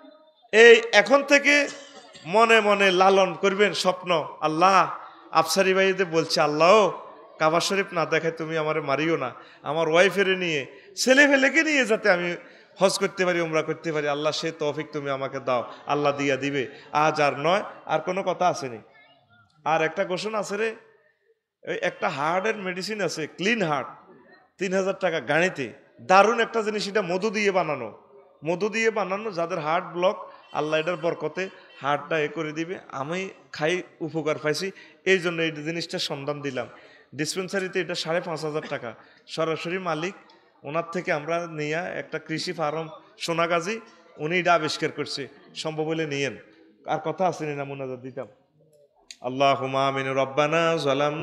এই এখন থেকে মনে মনে লালন করবেন স্বপ্ন। আল্লাহ আফসারি ভাইদের বলছে, আল্লাহ কাবা শরীফ না দেখায় তুমি আমারে মারিও না, আমার ওয়াইফেরে নিয়ে ছেলে ফেলেকে নিয়ে যাতে আমি হজ করতে পারি, উমরা করতে পারি। আল্লাহ সে তৌফিক তুমি আমাকে দাও। আল্লাহ দিয়া দিবে। আজ আর নয়, আর কোনো কথা আসেনি। আর একটা কোশ্চেন আছে রে, ওই একটা হার্টের মেডিসিন আছে ক্লিন হার্ট, তিন হাজার টাকা গাড়িতে। দারুণ একটা জিনিস, এটা মধু দিয়ে বানানো, মধু দিয়ে বানানো। যাদের হার্ট ব্লক আল্লাহ এটার বরকতে হার্টটা এ করে দিবে। আমি খাই উপকার পাইছি, এই জন্য এই জিনিসটা সন্ধান দিলাম। ডিসপেন্সারিতে এটা সাড়ে পাঁচ হাজার টাকা। সরাসরি মালিক ওনার থেকে আমরা নিয়ে একটা কৃষি ফার্ম সোনাগাজী, উনি এটা আবিষ্কার করছে। সম্ভব হলে নিয়েন। আর কথা আসেনি না, মোনাজাত দিতাম। আল্লাহুম্মা আমিন। রব্বানা জালাম